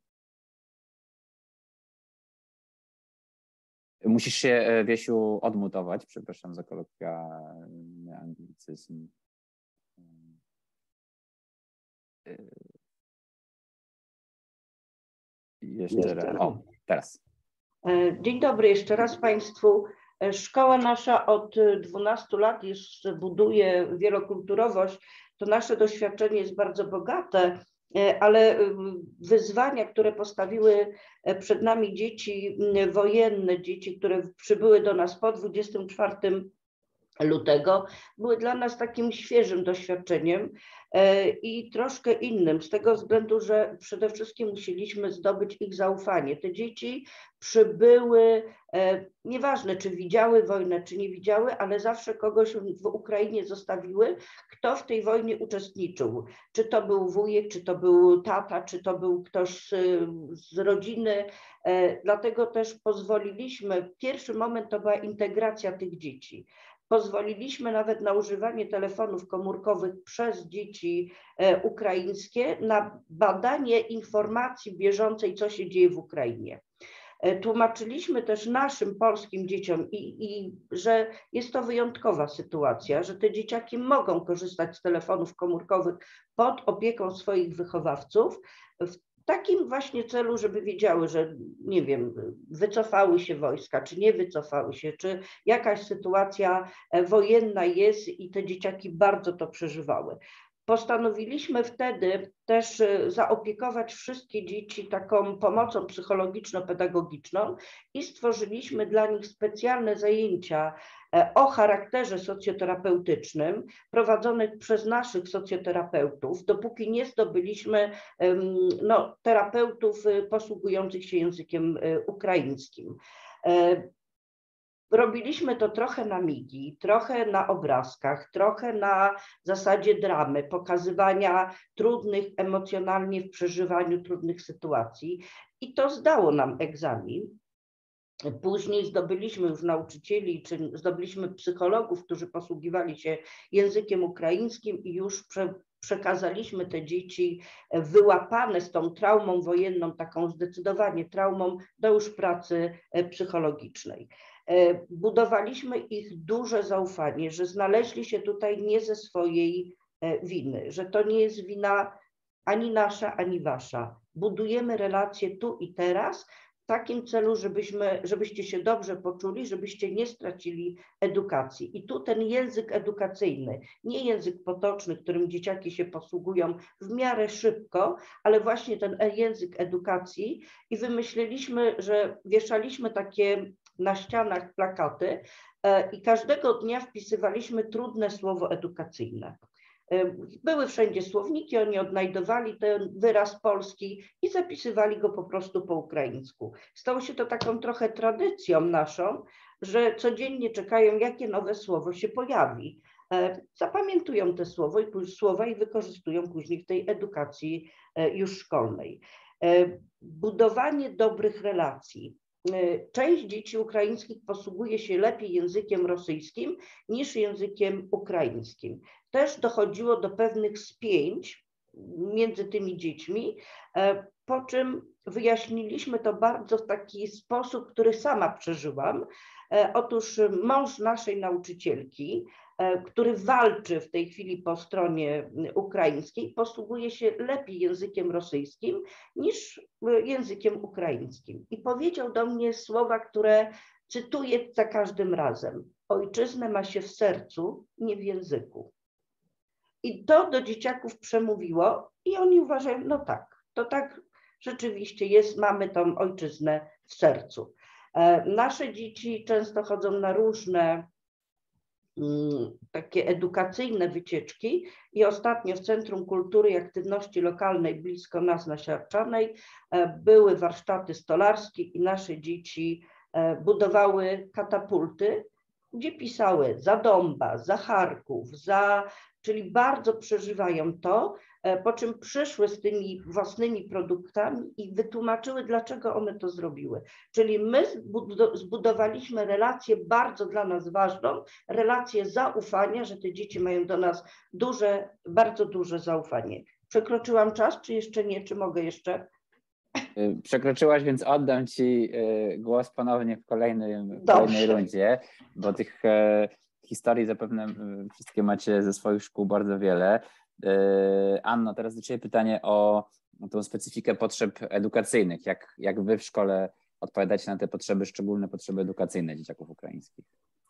Speaker 1: Musisz się, Wiesiu, odmutować. Przepraszam za kolokwialny anglicyzm. Jeszcze raz. O, teraz.
Speaker 4: Dzień dobry jeszcze raz Państwu. Szkoła nasza od dwunastu lat już buduje wielokulturowość. To nasze doświadczenie jest bardzo bogate, ale wyzwania, które postawiły przed nami dzieci wojenne, dzieci, które przybyły do nas po dwudziestego czwartego lutego, były dla nas takim świeżym doświadczeniem i troszkę innym, z tego względu, że przede wszystkim musieliśmy zdobyć ich zaufanie. Te dzieci przybyły, nieważne czy widziały wojnę, czy nie widziały, ale zawsze kogoś w Ukrainie zostawiły, kto w tej wojnie uczestniczył. Czy to był wujek, czy to był tata, czy to był ktoś z, z rodziny. Dlatego też pozwoliliśmy, pierwszy moment to była integracja tych dzieci. Pozwoliliśmy nawet na używanie telefonów komórkowych przez dzieci ukraińskie na badanie informacji bieżącej, co się dzieje w Ukrainie. Tłumaczyliśmy też naszym polskim dzieciom, i, i, że jest to wyjątkowa sytuacja, że te dzieciaki mogą korzystać z telefonów komórkowych pod opieką swoich wychowawców, w takim właśnie celu, żeby wiedziały, że nie wiem, wycofały się wojska, czy nie wycofały się, czy jakaś sytuacja wojenna jest i te dzieciaki bardzo to przeżywały. Postanowiliśmy wtedy też zaopiekować wszystkie dzieci taką pomocą psychologiczno-pedagogiczną i stworzyliśmy dla nich specjalne zajęcia o charakterze socjoterapeutycznym prowadzonych przez naszych socjoterapeutów, dopóki nie zdobyliśmy no, terapeutów posługujących się językiem ukraińskim. Robiliśmy to trochę na migi, trochę na obrazkach, trochę na zasadzie dramy, pokazywania trudnych emocjonalnie w przeżywaniu trudnych sytuacji i to zdało nam egzamin. Później zdobyliśmy już nauczycieli, czy zdobyliśmy psychologów, którzy posługiwali się językiem ukraińskim i już prze, przekazaliśmy te dzieci wyłapane z tą traumą wojenną, taką zdecydowanie traumą, do już pracy psychologicznej. Budowaliśmy ich duże zaufanie, że znaleźli się tutaj nie ze swojej winy, że to nie jest wina ani nasza, ani wasza. Budujemy relacje tu i teraz w takim celu, żebyśmy, żebyście się dobrze poczuli, żebyście nie stracili edukacji. I tu ten język edukacyjny, nie język potoczny, którym dzieciaki się posługują w miarę szybko, ale właśnie ten język edukacji i wymyśliliśmy, że wieszaliśmy takie na ścianach plakaty i każdego dnia wpisywaliśmy trudne słowo edukacyjne. Były wszędzie słowniki, oni odnajdowali ten wyraz polski i zapisywali go po prostu po ukraińsku. Stało się to taką trochę tradycją naszą, że codziennie czekają, jakie nowe słowo się pojawi. Zapamiętują te słowo i, słowa i wykorzystują później w tej edukacji już szkolnej. Budowanie dobrych relacji. Część dzieci ukraińskich posługuje się lepiej językiem rosyjskim niż językiem ukraińskim. Też dochodziło do pewnych spięć między tymi dziećmi, po czym wyjaśniliśmy to bardzo w taki sposób, który sama przeżyłam. Otóż mąż naszej nauczycielki, który walczy w tej chwili po stronie ukraińskiej, posługuje się lepiej językiem rosyjskim niż językiem ukraińskim. I powiedział do mnie słowa, które cytuję za każdym razem. Ojczyznę ma się w sercu, nie w języku. I to do dzieciaków przemówiło i oni uważają, no tak, to tak rzeczywiście jest, mamy tą ojczyznę w sercu. Nasze dzieci często chodzą na różne takie edukacyjne wycieczki i ostatnio w Centrum Kultury i Aktywności Lokalnej blisko nas na Siarczanej były warsztaty stolarskie i nasze dzieci budowały katapulty, gdzie pisały za Dąba, za Charków, za, czyli bardzo przeżywają to, po czym przyszły z tymi własnymi produktami i wytłumaczyły, dlaczego one to zrobiły. Czyli my zbudowaliśmy relację bardzo dla nas ważną, relację zaufania, że te dzieci mają do nas duże, bardzo duże zaufanie. Przekroczyłam czas, czy jeszcze nie, czy mogę jeszcze?
Speaker 1: Przekroczyłaś, więc oddam Ci głos ponownie w kolejnej, w kolejnej rundzie, bo tych historii zapewne wszystkie macie ze swoich szkół bardzo wiele. Anno, teraz do Ciebie pytanie o tą specyfikę potrzeb edukacyjnych. Jak, jak Wy w szkole odpowiadacie na te potrzeby, szczególne potrzeby edukacyjne dzieciaków ukraińskich?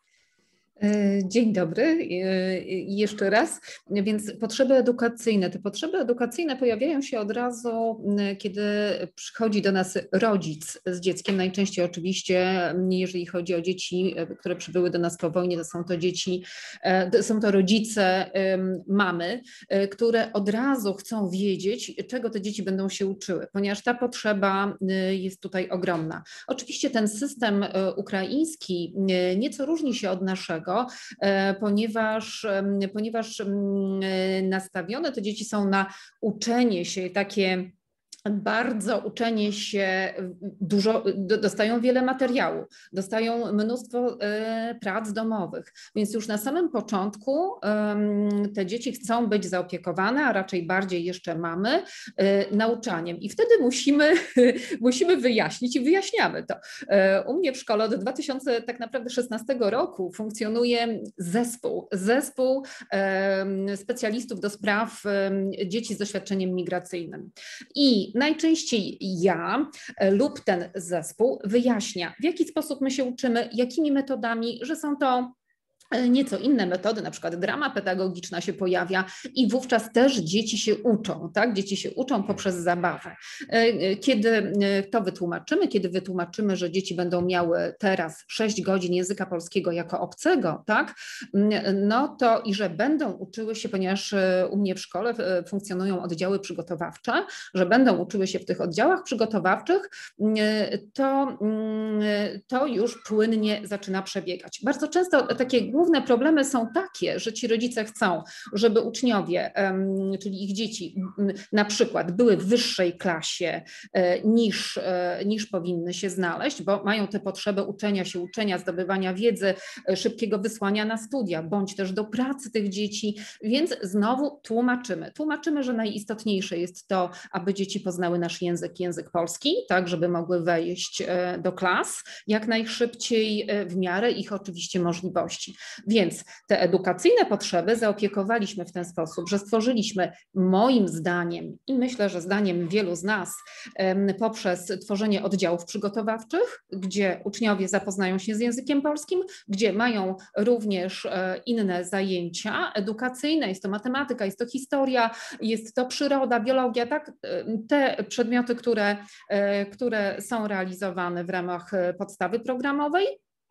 Speaker 5: Dzień dobry jeszcze raz. Więc potrzeby edukacyjne. Te potrzeby edukacyjne pojawiają się od razu, kiedy przychodzi do nas rodzic z dzieckiem. Najczęściej oczywiście, jeżeli chodzi o dzieci, które przybyły do nas po wojnie, to są to dzieci, są to rodzice, mamy, które od razu chcą wiedzieć, czego te dzieci będą się uczyły, ponieważ ta potrzeba jest tutaj ogromna. Oczywiście ten system ukraiński nieco różni się od naszego, ponieważ, ponieważ nastawione te dzieci są na uczenie się, takie bardzo uczenie się, dużo, dostają wiele materiału, dostają mnóstwo prac domowych, więc już na samym początku te dzieci chcą być zaopiekowane, a raczej bardziej jeszcze mamy, nauczaniem i wtedy musimy, musimy wyjaśnić i wyjaśniamy to. U mnie w szkole od dwa tysiące tak naprawdę szesnastego roku funkcjonuje zespół, zespół specjalistów do spraw dzieci z doświadczeniem migracyjnym i najczęściej ja lub ten zespół wyjaśnia, w jaki sposób my się uczymy, jakimi metodami, że są to nieco inne metody, na przykład drama pedagogiczna się pojawia i wówczas też dzieci się uczą, tak? Dzieci się uczą poprzez zabawę. Kiedy to wytłumaczymy, kiedy wytłumaczymy, że dzieci będą miały teraz sześć godzin języka polskiego jako obcego, tak? No to i że będą uczyły się, ponieważ u mnie w szkole funkcjonują oddziały przygotowawcze, że będą uczyły się w tych oddziałach przygotowawczych, to, to już płynnie zaczyna przebiegać. Bardzo często takie główne problemy są takie, że ci rodzice chcą, żeby uczniowie, czyli ich dzieci na przykład były w wyższej klasie niż, niż powinny się znaleźć, bo mają tę potrzebę uczenia się, uczenia, zdobywania wiedzy, szybkiego wysłania na studia, bądź też do pracy tych dzieci, więc znowu tłumaczymy. Tłumaczymy, że najistotniejsze jest to, aby dzieci poznały nasz język, język polski, tak, żeby mogły wejść do klas jak najszybciej w miarę ich oczywiście możliwości. Więc te edukacyjne potrzeby zaopiekowaliśmy w ten sposób, że stworzyliśmy moim zdaniem i myślę, że zdaniem wielu z nas poprzez tworzenie oddziałów przygotowawczych, gdzie uczniowie zapoznają się z językiem polskim, gdzie mają również inne zajęcia edukacyjne, jest to matematyka, jest to historia, jest to przyroda, biologia, tak? Te przedmioty, które, które są realizowane w ramach podstawy programowej.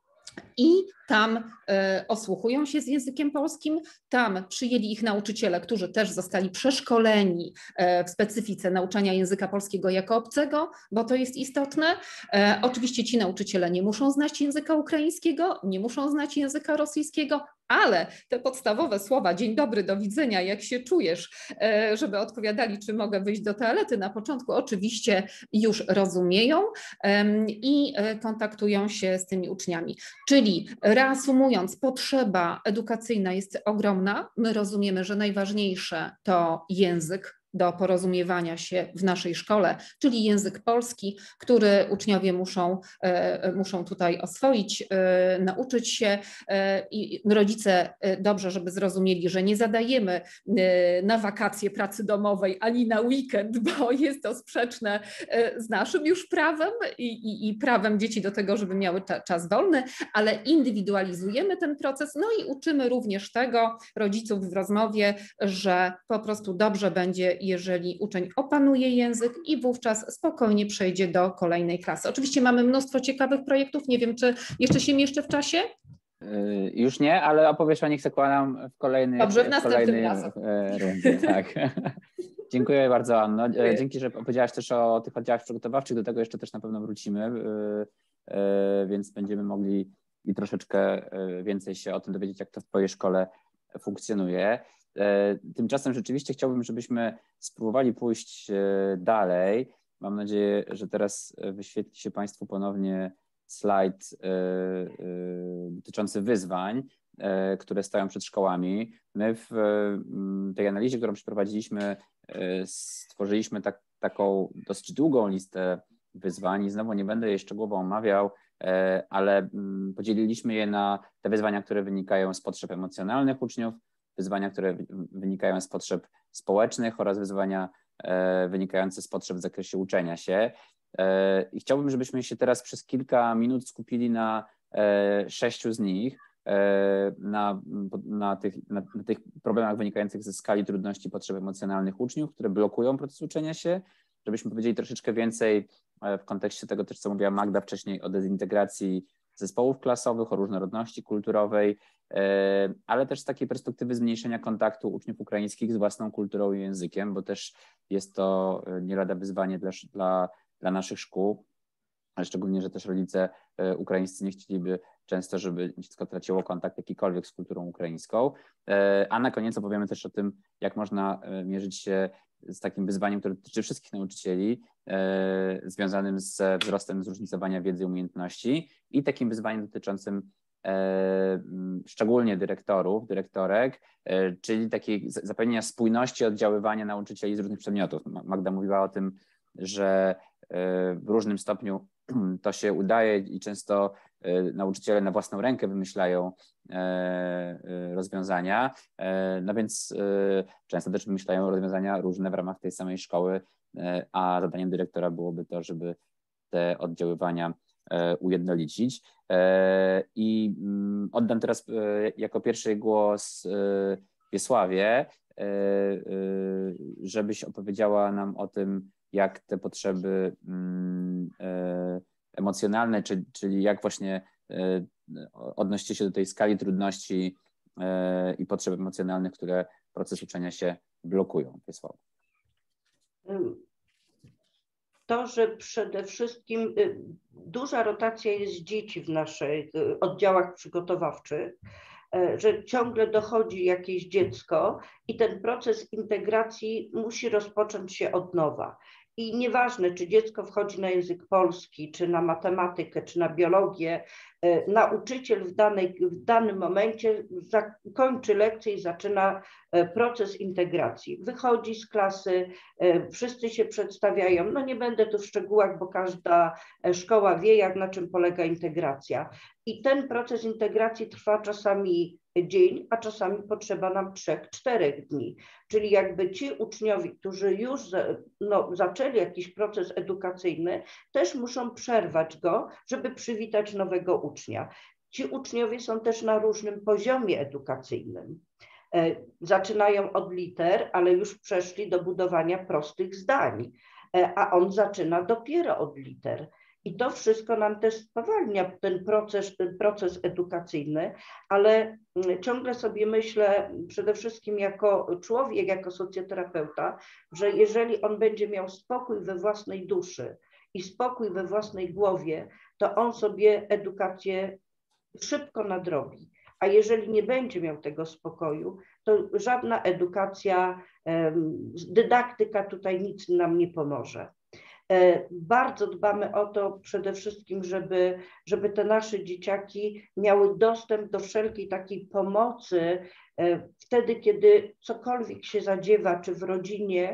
Speaker 5: I tam e, osłuchują się z językiem polskim, tam przyjęli ich nauczyciele, którzy też zostali przeszkoleni e, w specyfice nauczania języka polskiego jako obcego, bo to jest istotne. E, oczywiście ci nauczyciele nie muszą znać języka ukraińskiego, nie muszą znać języka rosyjskiego, ale te podstawowe słowa, dzień dobry, do widzenia, jak się czujesz, e, żeby odpowiadali, czy mogę wyjść do toalety na początku, oczywiście już rozumieją e, i kontaktują się z tymi uczniami. Czyli reasumując, potrzeba edukacyjna jest ogromna. My rozumiemy, że najważniejsze to język do porozumiewania się w naszej szkole, czyli język polski, który uczniowie muszą, muszą tutaj oswoić, nauczyć się i rodzice dobrze, żeby zrozumieli, że nie zadajemy na wakacje pracy domowej ani na weekend, bo jest to sprzeczne z naszym już prawem i, i, i prawem dzieci do tego, żeby miały czas wolny, ale indywidualizujemy ten proces, no i uczymy również tego rodziców w rozmowie, że po prostu dobrze będzie, jeżeli uczeń opanuje język i wówczas spokojnie przejdzie do kolejnej klasy. Oczywiście mamy mnóstwo ciekawych projektów, nie wiem, czy jeszcze się mieszczę w czasie?
Speaker 1: Yy, już nie, ale opowiesz o nich zakładam w kolejnej
Speaker 5: Dobrze, w następnym razem.
Speaker 1: rundzie. Tak. Dziękuję bardzo, Anno. Dzięki, że powiedziałaś też o tych oddziałach przygotowawczych, do tego jeszcze też na pewno wrócimy, więc będziemy mogli i troszeczkę więcej się o tym dowiedzieć, jak to w Twojej szkole funkcjonuje. Tymczasem rzeczywiście chciałbym, żebyśmy spróbowali pójść dalej. Mam nadzieję, że teraz wyświetli się Państwu ponownie slajd dotyczący wyzwań, które stoją przed szkołami. My w tej analizie, którą przeprowadziliśmy, stworzyliśmy tak, taką dosyć długą listę wyzwań i znowu nie będę jej szczegółowo omawiał, ale podzieliliśmy je na te wyzwania, które wynikają z potrzeb emocjonalnych uczniów, wyzwania, które wynikają z potrzeb społecznych oraz wyzwania wynikające z potrzeb w zakresie uczenia się. I chciałbym, żebyśmy się teraz przez kilka minut skupili na sześciu z nich, na, na, tych, na, na tych problemach wynikających ze skali trudności i potrzeb emocjonalnych uczniów, które blokują proces uczenia się, żebyśmy powiedzieli troszeczkę więcej w kontekście tego też, co mówiła Magda wcześniej, o dezintegracji zespołów klasowych, o różnorodności kulturowej, ale też z takiej perspektywy zmniejszenia kontaktu uczniów ukraińskich z własną kulturą i językiem, bo też jest to nie lada wyzwanie dla, dla, dla naszych szkół, ale szczególnie, że też rodzice ukraińscy nie chcieliby często, żeby dziecko traciło kontakt jakikolwiek z kulturą ukraińską. A na koniec opowiemy też o tym, jak można mierzyć się z takim wyzwaniem, które dotyczy wszystkich nauczycieli, związanym z wzrostem zróżnicowania wiedzy i umiejętności i takim wyzwaniem dotyczącym szczególnie dyrektorów, dyrektorek, czyli takiej zapewnienia spójności oddziaływania nauczycieli z różnych przedmiotów. Magda mówiła o tym, że w różnym stopniu to się udaje i często nauczyciele na własną rękę wymyślają rozwiązania, no więc często też wymyślają rozwiązania różne w ramach tej samej szkoły, a zadaniem dyrektora byłoby to, żeby te oddziaływania ujednolicić. I oddam teraz jako pierwszy głos Wiesławie, żebyś opowiedziała nam o tym, jak te potrzeby emocjonalne, czyli, czyli jak właśnie odnosicie się do tej skali trudności i potrzeb emocjonalnych, które proces uczenia się blokują. Wiesława.
Speaker 4: To, że przede wszystkim duża rotacja jest dzieci w naszych oddziałach przygotowawczych, że ciągle dochodzi jakieś dziecko i ten proces integracji musi rozpocząć się od nowa. I nieważne, czy dziecko wchodzi na język polski, czy na matematykę, czy na biologię, nauczyciel w, danej, w danym momencie kończy lekcję i zaczyna proces integracji. Wychodzi z klasy, wszyscy się przedstawiają. No nie będę tu w szczegółach, bo każda szkoła wie, jak na czym polega integracja. I ten proces integracji trwa czasami dzień, a czasami potrzeba nam trzech, czterech dni. Czyli jakby ci uczniowie, którzy już no, zaczęli jakiś proces edukacyjny, też muszą przerwać go, żeby przywitać nowego ucznia. Ci uczniowie są też na różnym poziomie edukacyjnym. Zaczynają od liter, ale już przeszli do budowania prostych zdań, a on zaczyna dopiero od liter. I to wszystko nam też spowalnia ten proces, ten proces edukacyjny, ale ciągle sobie myślę, przede wszystkim jako człowiek, jako socjoterapeuta, że jeżeli on będzie miał spokój we własnej duszy i spokój we własnej głowie, to on sobie edukację szybko nadrobi. A jeżeli nie będzie miał tego spokoju, to żadna edukacja, dydaktyka tutaj nic nam nie pomoże. Bardzo dbamy o to przede wszystkim, żeby, żeby te nasze dzieciaki miały dostęp do wszelkiej takiej pomocy wtedy, kiedy cokolwiek się zadziewa, czy w rodzinie,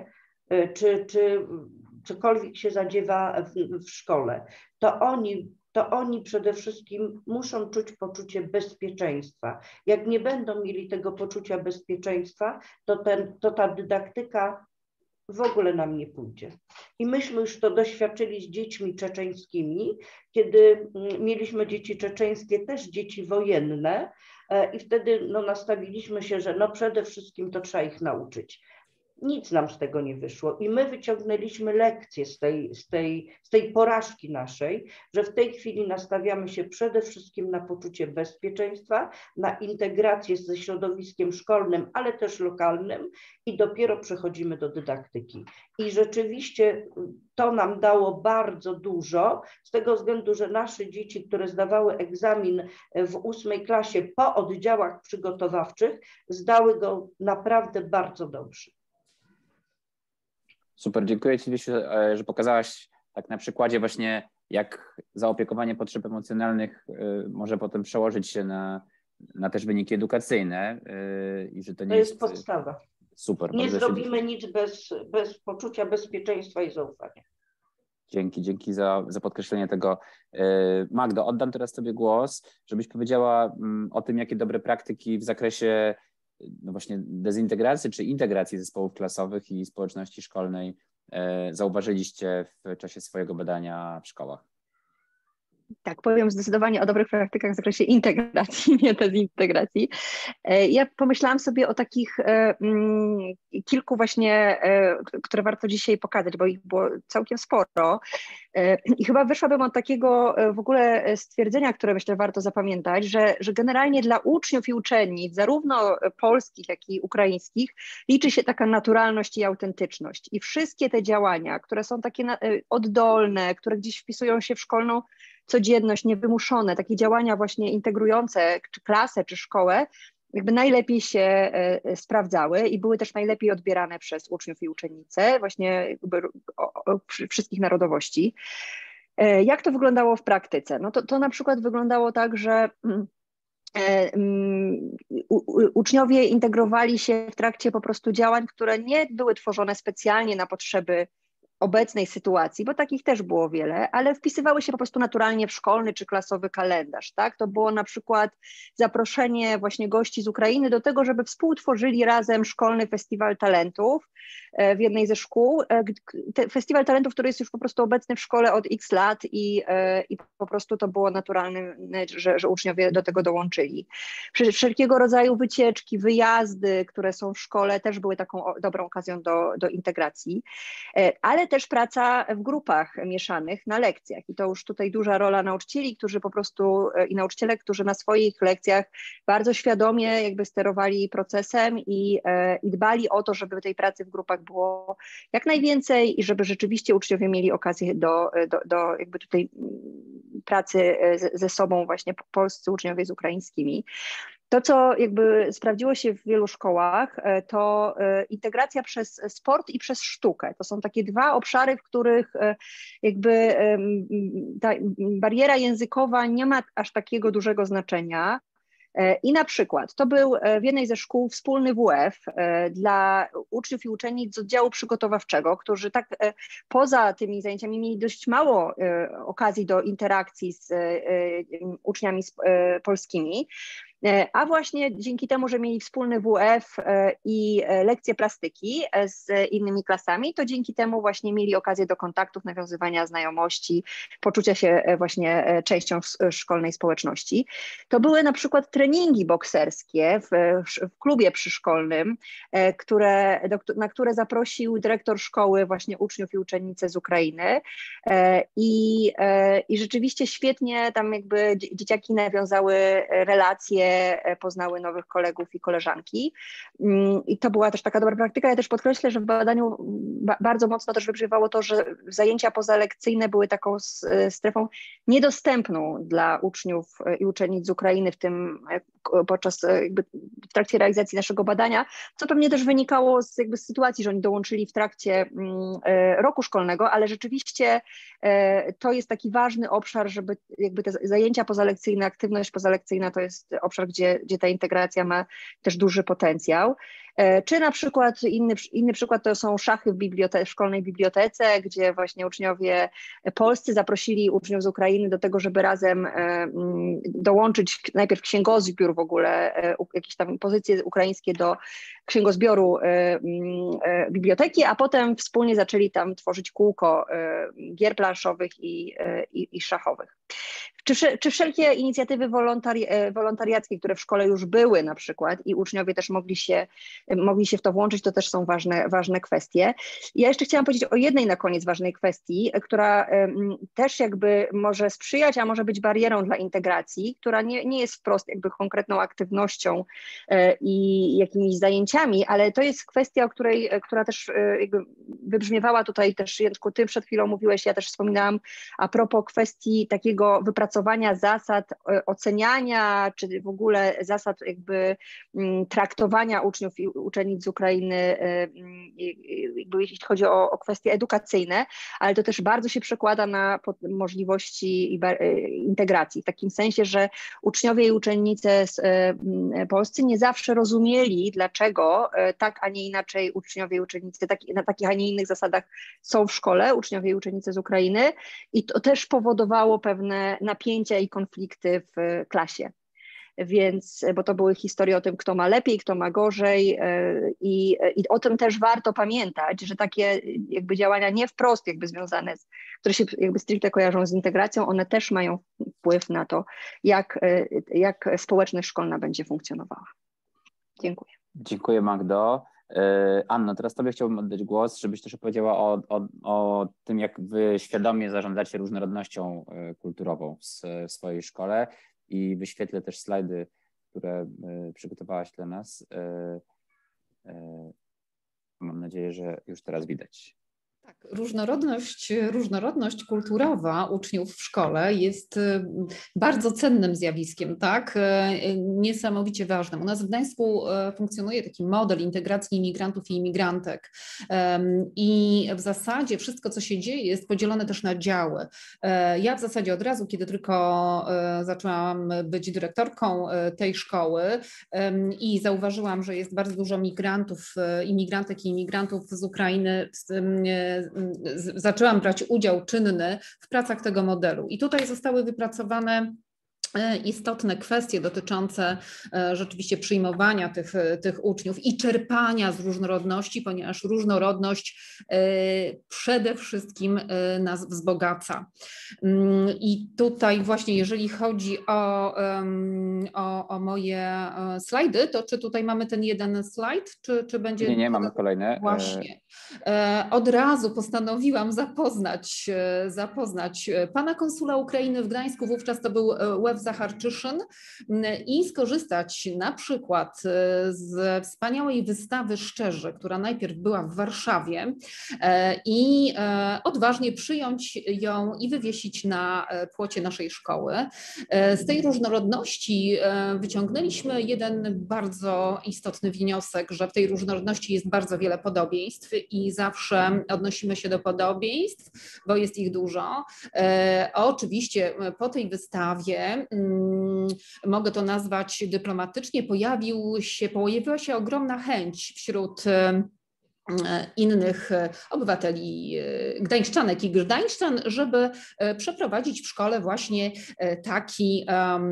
Speaker 4: czy, czy cokolwiek się zadziewa w, w szkole, to oni, to oni przede wszystkim muszą czuć poczucie bezpieczeństwa. Jak nie będą mieli tego poczucia bezpieczeństwa, to, ten, to ta dydaktyka w ogóle nam nie pójdzie. I myśmy już to doświadczyli z dziećmi czeczeńskimi, kiedy mieliśmy dzieci czeczeńskie, też dzieci wojenne, i wtedy no, nastawiliśmy się, że no przede wszystkim to trzeba ich nauczyć. Nic nam z tego nie wyszło i my wyciągnęliśmy lekcję z tej, z tej, z tej porażki naszej, że w tej chwili nastawiamy się przede wszystkim na poczucie bezpieczeństwa, na integrację ze środowiskiem szkolnym, ale też lokalnym i dopiero przechodzimy do dydaktyki. I rzeczywiście to nam dało bardzo dużo, z tego względu, że nasze dzieci, które zdawały egzamin w ósmej klasie po oddziałach przygotowawczych, zdały go naprawdę bardzo dobrze.
Speaker 1: Super, dziękuję Ci, Wiesiu, że pokazałaś tak na przykładzie właśnie, jak zaopiekowanie potrzeb emocjonalnych może potem przełożyć się na, na też wyniki edukacyjne. I że to, nie
Speaker 4: to jest,
Speaker 1: jest
Speaker 4: podstawa.
Speaker 1: Super.
Speaker 4: Nie
Speaker 1: bardzo
Speaker 4: zrobimy
Speaker 1: się...
Speaker 4: nic bez, bez poczucia bezpieczeństwa i zaufania.
Speaker 1: Dzięki, dzięki za, za podkreślenie tego. Magdo, oddam teraz Tobie głos, żebyś powiedziała o tym, jakie dobre praktyki w zakresie no właśnie dezintegracji czy integracji zespołów klasowych i społeczności szkolnej zauważyliście w czasie swojego badania w szkołach.
Speaker 3: Tak, powiem zdecydowanie o dobrych praktykach w zakresie integracji, nie dezintegracji. Ja pomyślałam sobie o takich mm, kilku właśnie, które warto dzisiaj pokazać, bo ich było całkiem sporo. I chyba wyszłabym od takiego w ogóle stwierdzenia, które myślę warto zapamiętać, że, że generalnie dla uczniów i uczennic, zarówno polskich, jak i ukraińskich, liczy się taka naturalność i autentyczność. I wszystkie te działania, które są takie oddolne, które gdzieś wpisują się w szkolną codzienność, niewymuszone, takie działania właśnie integrujące czy klasę, czy szkołę, jakby najlepiej się sprawdzały i były też najlepiej odbierane przez uczniów i uczennice, właśnie jakby o, o, wszystkich narodowości. Jak to wyglądało w praktyce? No to, to na przykład wyglądało tak, że uczniowie integrowali się w trakcie po prostu działań, które nie były tworzone specjalnie na potrzeby obecnej sytuacji, bo takich też było wiele, ale wpisywały się po prostu naturalnie w szkolny czy klasowy kalendarz, tak? To było na przykład zaproszenie właśnie gości z Ukrainy do tego, żeby współtworzyli razem szkolny festiwal talentów w jednej ze szkół. Festiwal talentów, który jest już po prostu obecny w szkole od x lat i, i po prostu to było naturalne, że, że uczniowie do tego dołączyli. Wszelkiego rodzaju wycieczki, wyjazdy, które są w szkole, też były taką dobrą okazją do, do integracji, ale też praca w grupach mieszanych na lekcjach i to już tutaj duża rola nauczycieli, którzy po prostu i nauczyciele, którzy na swoich lekcjach bardzo świadomie jakby sterowali procesem i, i dbali o to, żeby tej pracy w grupach było jak najwięcej i żeby rzeczywiście uczniowie mieli okazję do, do, do jakby tutaj pracy ze sobą właśnie polscy uczniowie z ukraińskimi. To, co jakby sprawdziło się w wielu szkołach, to integracja przez sport i przez sztukę. To są takie dwa obszary, w których jakby ta bariera językowa nie ma aż takiego dużego znaczenia. I na przykład to był w jednej ze szkół wspólny W F dla uczniów i uczennic z oddziału przygotowawczego, którzy tak poza tymi zajęciami mieli dość mało okazji do interakcji z uczniami polskimi. A właśnie dzięki temu, że mieli wspólny W F i lekcje plastyki z innymi klasami, to dzięki temu właśnie mieli okazję do kontaktów, nawiązywania znajomości, poczucia się właśnie częścią szkolnej społeczności. To były na przykład treningi bokserskie w, w klubie przyszkolnym, które, na które zaprosił dyrektor szkoły właśnie uczniów i uczennice z Ukrainy i, i rzeczywiście świetnie tam jakby dzieciaki nawiązały relacje, poznały nowych kolegów i koleżanki. I to była też taka dobra praktyka. Ja też podkreślę, że w badaniu bardzo mocno też wybrzmiewało to, że zajęcia pozalekcyjne były taką strefą niedostępną dla uczniów i uczennic z Ukrainy w tym podczas jakby w trakcie realizacji naszego badania, co pewnie też wynikało z jakby sytuacji, że oni dołączyli w trakcie roku szkolnego, ale rzeczywiście to jest taki ważny obszar, żeby jakby te zajęcia pozalekcyjne, aktywność pozalekcyjna to jest obszar, gdzie, gdzie ta integracja ma też duży potencjał. Czy na przykład inny, inny przykład to są szachy w, bibliote- w szkolnej bibliotece, gdzie właśnie uczniowie polscy zaprosili uczniów z Ukrainy do tego, żeby razem dołączyć najpierw księgozbiór w ogóle, jakieś tam pozycje ukraińskie do księgozbioru biblioteki, a potem wspólnie zaczęli tam tworzyć kółko gier planszowych i, i, i szachowych. Czy, czy wszelkie inicjatywy wolontari, wolontariackie, które w szkole już były na przykład i uczniowie też mogli się, mogli się w to włączyć, to też są ważne, ważne kwestie. Ja jeszcze chciałam powiedzieć o jednej na koniec ważnej kwestii, która też jakby może sprzyjać, a może być barierą dla integracji, która nie, nie jest wprost jakby konkretną aktywnością i jakimiś zajęciami, ale to jest kwestia, o której, która też jakby wybrzmiewała tutaj też, Jędrku, ty przed chwilą mówiłeś, ja też wspominałam a propos kwestii takiego wypracowania zasad oceniania, czy w ogóle zasad jakby traktowania uczniów i uczennic z Ukrainy, jakby jeśli chodzi o, o kwestie edukacyjne, ale to też bardzo się przekłada na możliwości integracji, w takim sensie, że uczniowie i uczennice polscy nie zawsze rozumieli, dlaczego tak, a nie inaczej uczniowie i uczennice tak, na takich, a nie innych zasadach są w szkole, uczniowie i uczennice z Ukrainy, i to też powodowało pewne napięcia i konflikty w klasie. Więc, bo to były historie o tym, kto ma lepiej, kto ma gorzej i, i o tym też warto pamiętać, że takie jakby działania nie wprost jakby związane, z, które się jakby stricte kojarzą z integracją, one też mają wpływ na to, jak, jak społeczność szkolna będzie funkcjonowała. Dziękuję.
Speaker 1: Dziękuję, Magdo. Anno, teraz Tobie chciałbym oddać głos, żebyś też opowiedziała o, o, o tym, jak Wy świadomie zarządzacie różnorodnością kulturową w swojej szkole, i wyświetlę też slajdy, które przygotowałaś dla nas. Mam nadzieję, że już teraz widać.
Speaker 5: Tak, różnorodność, różnorodność kulturowa uczniów w szkole jest bardzo cennym zjawiskiem, tak? Niesamowicie ważnym. U nas w Gdańsku funkcjonuje taki model integracji imigrantów i imigrantek i w zasadzie wszystko, co się dzieje, jest podzielone też na działy. Ja w zasadzie od razu, kiedy tylko zaczęłam być dyrektorką tej szkoły i zauważyłam, że jest bardzo dużo migrantów, imigrantek i imigrantów z Ukrainy, zaczęłam brać udział czynny w pracach tego modelu. I tutaj zostały wypracowane istotne kwestie dotyczące rzeczywiście przyjmowania tych, tych uczniów i czerpania z różnorodności, ponieważ różnorodność przede wszystkim nas wzbogaca. I tutaj właśnie, jeżeli chodzi o, o, o moje slajdy, to czy tutaj mamy ten jeden slajd, czy, czy będzie...
Speaker 1: Nie, nie, mamy kolejne.
Speaker 5: Właśnie. Od razu postanowiłam zapoznać, zapoznać pana konsula Ukrainy w Gdańsku, wówczas to był Łew Zacharczyszyn, i skorzystać na przykład z wspaniałej wystawy Szczerzy, która najpierw była w Warszawie, i odważnie przyjąć ją i wywiesić na płocie naszej szkoły. Z tej różnorodności wyciągnęliśmy jeden bardzo istotny wniosek, że w tej różnorodności jest bardzo wiele podobieństw i zawsze odnosimy się do podobieństw, bo jest ich dużo. Oczywiście po tej wystawie, mogę to nazwać dyplomatycznie, pojawił się, pojawiła się ogromna chęć wśród innych obywateli gdańszczanek i gdańszczan, żeby przeprowadzić w szkole właśnie taki,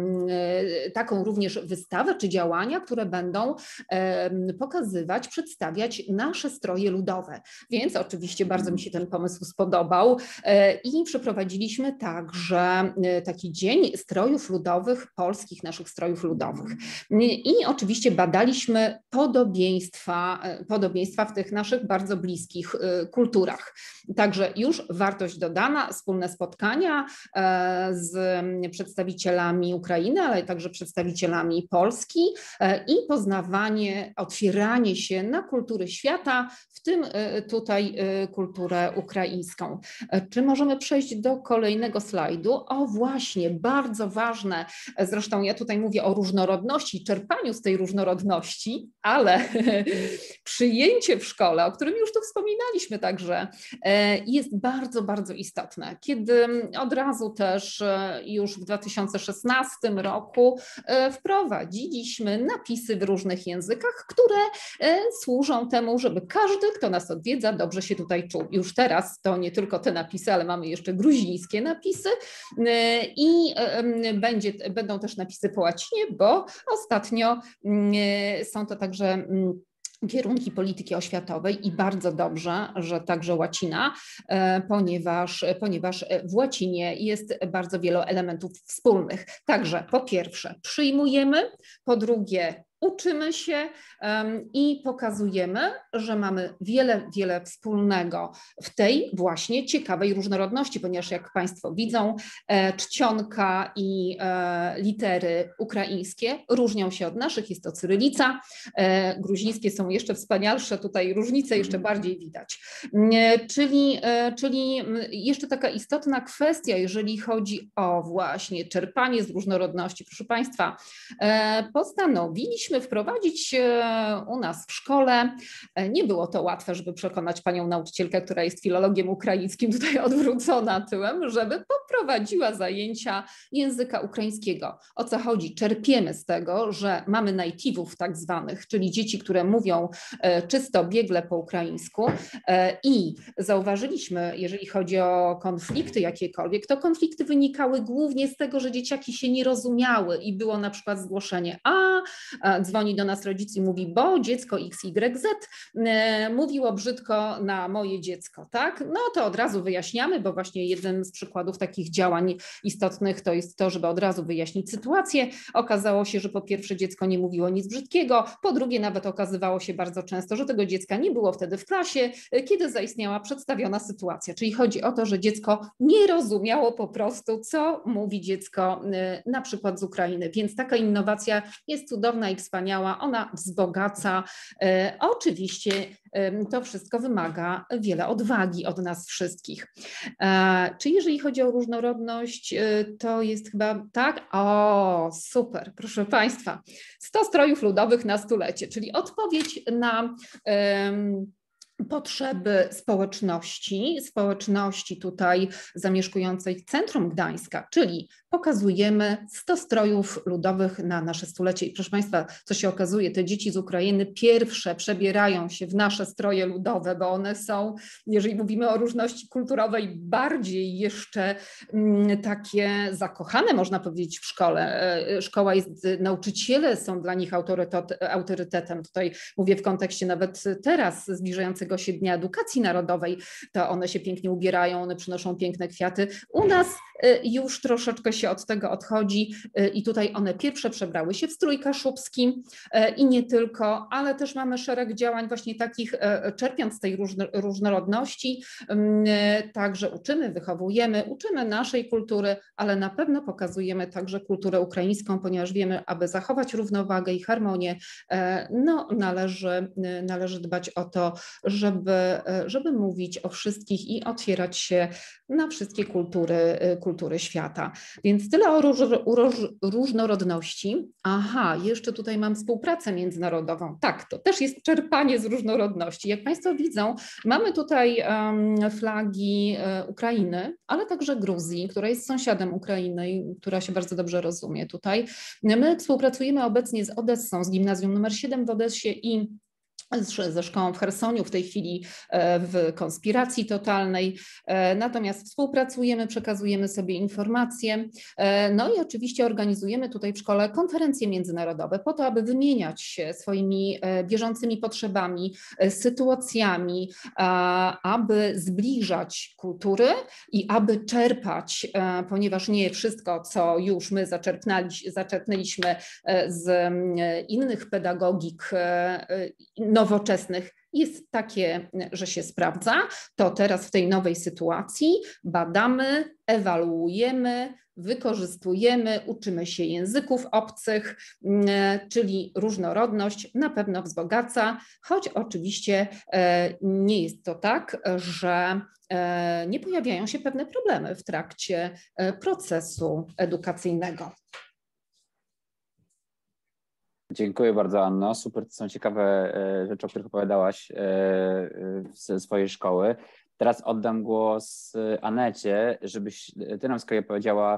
Speaker 5: taką również wystawę czy działania, które będą pokazywać, przedstawiać nasze stroje ludowe. Więc oczywiście bardzo mi się ten pomysł spodobał i przeprowadziliśmy także taki dzień strojów ludowych, polskich naszych strojów ludowych. I oczywiście badaliśmy podobieństwa, podobieństwa w tych naszych naszych bardzo bliskich kulturach. Także już wartość dodana, wspólne spotkania z przedstawicielami Ukrainy, ale także przedstawicielami Polski i poznawanie, otwieranie się na kultury świata, w tym tutaj kulturę ukraińską. Czy możemy przejść do kolejnego slajdu? O właśnie, bardzo ważne, zresztą ja tutaj mówię o różnorodności, czerpaniu z tej różnorodności, ale przyjęcie w szkole szkole, o którym już tu wspominaliśmy także, jest bardzo, bardzo istotne. Kiedy od razu też już w dwa tysiące szesnastym roku wprowadziliśmy napisy w różnych językach, które służą temu, żeby każdy, kto nas odwiedza, dobrze się tutaj czuł. Już teraz to nie tylko te napisy, ale mamy jeszcze gruzińskie napisy i będzie, będą też napisy po łacinie, bo ostatnio są to także kierunki polityki oświatowej i bardzo dobrze, że także łacina, ponieważ, ponieważ w łacinie jest bardzo wiele elementów wspólnych. Także po pierwsze przyjmujemy, po drugie uczymy się um, i pokazujemy, że mamy wiele, wiele wspólnego w tej właśnie ciekawej różnorodności, ponieważ jak Państwo widzą, e, czcionka i e, litery ukraińskie różnią się od naszych, jest to cyrylica, e, gruzińskie są jeszcze wspanialsze, tutaj różnice jeszcze bardziej widać. E, czyli, e, czyli jeszcze taka istotna kwestia, jeżeli chodzi o właśnie czerpanie z różnorodności. Proszę Państwa, e, postanowiliśmy wprowadzić u nas w szkole. Nie było to łatwe, żeby przekonać panią nauczycielkę, która jest filologiem ukraińskim, tutaj odwrócona tyłem, żeby poprowadziła zajęcia języka ukraińskiego. O co chodzi? Czerpiemy z tego, że mamy native'ów tak zwanych, czyli dzieci, które mówią czysto, biegle po ukraińsku i zauważyliśmy, jeżeli chodzi o konflikty jakiekolwiek, to konflikty wynikały głównie z tego, że dzieciaki się nie rozumiały i było na przykład zgłoszenie, a dzwoni do nas rodzic i mówi, bo dziecko X Y Z e, mówiło brzydko na moje dziecko, tak? No to od razu wyjaśniamy, bo właśnie jednym z przykładów takich działań istotnych to jest to, żeby od razu wyjaśnić sytuację. Okazało się, że po pierwsze dziecko nie mówiło nic brzydkiego, po drugie nawet okazywało się bardzo często, że tego dziecka nie było wtedy w klasie, kiedy zaistniała przedstawiona sytuacja. Czyli chodzi o to, że dziecko nie rozumiało po prostu, co mówi dziecko na przykład z Ukrainy. Więc taka innowacja jest cudowna i wspaniała, ona wzbogaca. E, oczywiście e, to wszystko wymaga wiele odwagi od nas wszystkich. E, czy jeżeli chodzi o różnorodność, e, to jest chyba tak? O, super, proszę Państwa, sto strojów ludowych na stulecie, czyli odpowiedź na e, potrzeby społeczności, społeczności tutaj zamieszkującej w centrum Gdańska, czyli pokazujemy sto strojów ludowych na nasze stulecie. I proszę Państwa, co się okazuje, te dzieci z Ukrainy pierwsze przebierają się w nasze stroje ludowe, bo one są, jeżeli mówimy o różności kulturowej, bardziej jeszcze mm, takie zakochane, można powiedzieć, w szkole. Szkoła jest, nauczyciele są dla nich autorytet, autorytetem. Tutaj mówię w kontekście nawet teraz zbliżającego się Dnia Edukacji Narodowej, to one się pięknie ubierają, one przynoszą piękne kwiaty. U nas już troszeczkę się od tego odchodzi i tutaj one pierwsze przebrały się w strój kaszubski i nie tylko, ale też mamy szereg działań właśnie takich, czerpiąc z tej różnorodności, także uczymy, wychowujemy, uczymy naszej kultury, ale na pewno pokazujemy także kulturę ukraińską, ponieważ wiemy, aby zachować równowagę i harmonię, no należy, należy dbać o to, żeby, żeby mówić o wszystkich i otwierać się na wszystkie kultury, kultury świata. Więc tyle o róż, róż, różnorodności. Aha, jeszcze tutaj mam współpracę międzynarodową. Tak, to też jest czerpanie z różnorodności. Jak Państwo widzą, mamy tutaj um, flagi um, Ukrainy, ale także Gruzji, która jest sąsiadem Ukrainy i która się bardzo dobrze rozumie tutaj. My współpracujemy obecnie z Odessą, z gimnazjum numer siedem w Odessie i ze szkołą w Chersoniu, w tej chwili w konspiracji totalnej. Natomiast współpracujemy, przekazujemy sobie informacje. No i oczywiście organizujemy tutaj w szkole konferencje międzynarodowe po to, aby wymieniać się swoimi bieżącymi potrzebami, sytuacjami, aby zbliżać kultury i aby czerpać, ponieważ nie wszystko, co już my zaczerpnęliśmy z innych pedagogik nowoczesnych jest takie, że się sprawdza, to teraz w tej nowej sytuacji badamy, ewaluujemy, wykorzystujemy, uczymy się języków obcych, czyli różnorodność na pewno wzbogaca, choć oczywiście nie jest to tak, że nie pojawiają się pewne problemy w trakcie procesu edukacyjnego.
Speaker 1: Dziękuję bardzo, Anno. Super, to są ciekawe rzeczy, o których opowiadałaś ze swojej szkoły. Teraz oddam głos Anecie, żebyś ty nam z kolei powiedziała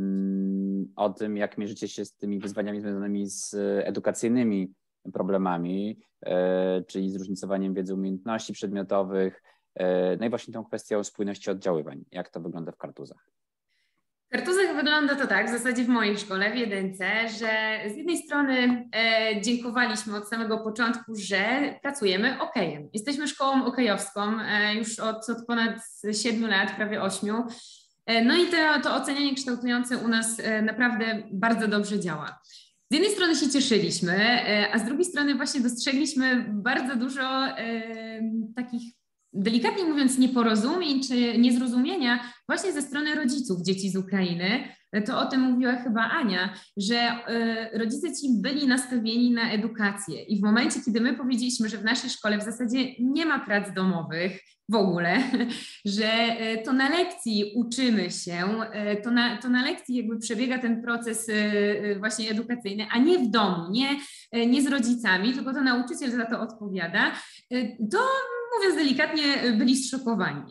Speaker 1: o tym, jak mierzycie się z tymi wyzwaniami związanymi z edukacyjnymi problemami, czyli zróżnicowaniem wiedzy, umiejętności przedmiotowych, no i właśnie tą kwestią spójności oddziaływań. Jak to wygląda w Kartuzach?
Speaker 2: W Kartuzach wygląda to tak, w zasadzie w mojej szkole, w jedynce, że z jednej strony e, dziękowaliśmy od samego początku, że pracujemy okejem. Jesteśmy szkołą okejowską e, już od, od ponad siedmiu lat, prawie ośmiu. E, no i to, to ocenianie kształtujące u nas e, naprawdę bardzo dobrze działa. Z jednej strony się cieszyliśmy, e, a z drugiej strony właśnie dostrzegliśmy bardzo dużo e, takich, delikatnie mówiąc, nieporozumień czy niezrozumienia właśnie ze strony rodziców dzieci z Ukrainy. To o tym mówiła chyba Ania, że rodzice ci byli nastawieni na edukację i w momencie, kiedy my powiedzieliśmy, że w naszej szkole w zasadzie nie ma prac domowych w ogóle, że to na lekcji uczymy się, to na, to na lekcji jakby przebiega ten proces właśnie edukacyjny, a nie w domu, nie, nie z rodzicami, tylko to nauczyciel za to odpowiada, to mówiąc delikatnie, byli zszokowani.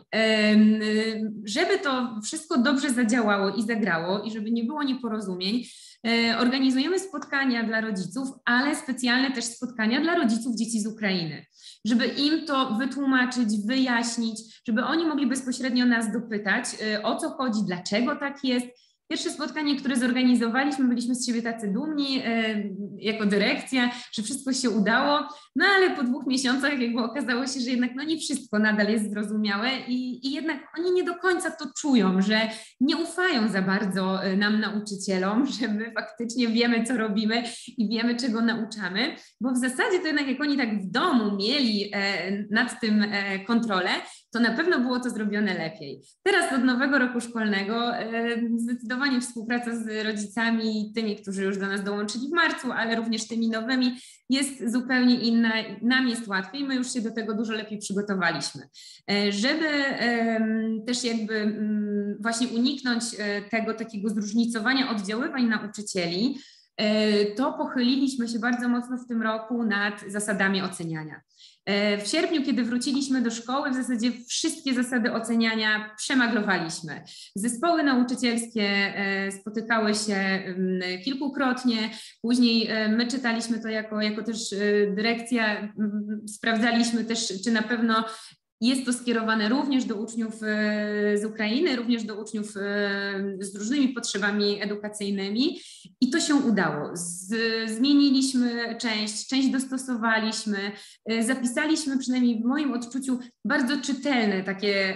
Speaker 2: Żeby to wszystko dobrze zadziałało i zagrało i żeby nie było nieporozumień, organizujemy spotkania dla rodziców, ale specjalne też spotkania dla rodziców dzieci z Ukrainy, żeby im to wytłumaczyć, wyjaśnić, żeby oni mogli bezpośrednio nas dopytać, o co chodzi, dlaczego tak jest. Pierwsze spotkanie, które zorganizowaliśmy, byliśmy z siebie tacy dumni e, jako dyrekcja, że wszystko się udało, no ale po dwóch miesiącach jakby okazało się, że jednak no nie wszystko nadal jest zrozumiałe i, i jednak oni nie do końca to czują, że nie ufają za bardzo nam nauczycielom, że my faktycznie wiemy, co robimy i wiemy, czego nauczamy, bo w zasadzie to jednak jak oni tak w domu mieli e, nad tym e, kontrolę, to na pewno było to zrobione lepiej. Teraz od nowego roku szkolnego e, zdecydowanie współpraca z rodzicami, tymi, którzy już do nas dołączyli w marcu, ale również tymi nowymi, jest zupełnie inna. Nam jest łatwiej, my już się do tego dużo lepiej przygotowaliśmy. E, żeby e, też jakby m, właśnie uniknąć e, tego takiego zróżnicowania oddziaływań nauczycieli, e, to pochyliliśmy się bardzo mocno w tym roku nad zasadami oceniania. W sierpniu, kiedy wróciliśmy do szkoły, w zasadzie wszystkie zasady oceniania przemaglowaliśmy. Zespoły nauczycielskie spotykały się kilkukrotnie, później my czytaliśmy to jako, jako też dyrekcja, sprawdzaliśmy też, czy na pewno jest to skierowane również do uczniów z Ukrainy, również do uczniów z różnymi potrzebami edukacyjnymi i to się udało. Z, zmieniliśmy część, część dostosowaliśmy, zapisaliśmy przynajmniej w moim odczuciu bardzo czytelne takie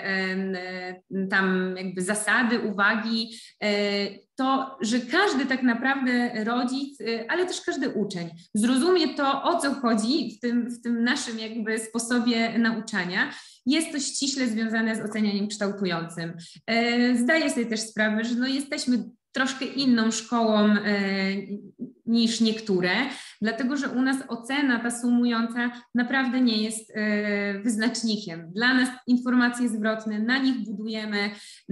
Speaker 2: tam jakby zasady, uwagi, to, że każdy tak naprawdę rodzic, ale też każdy uczeń zrozumie to, o co chodzi w tym, w tym naszym jakby sposobie nauczania. Jest to ściśle związane z ocenianiem kształtującym. Zdaję sobie też sprawę, że no jesteśmy troszkę inną szkołą niż niektóre, dlatego że u nas ocena ta sumująca naprawdę nie jest wyznacznikiem. Dla nas informacje zwrotne, na nich budujemy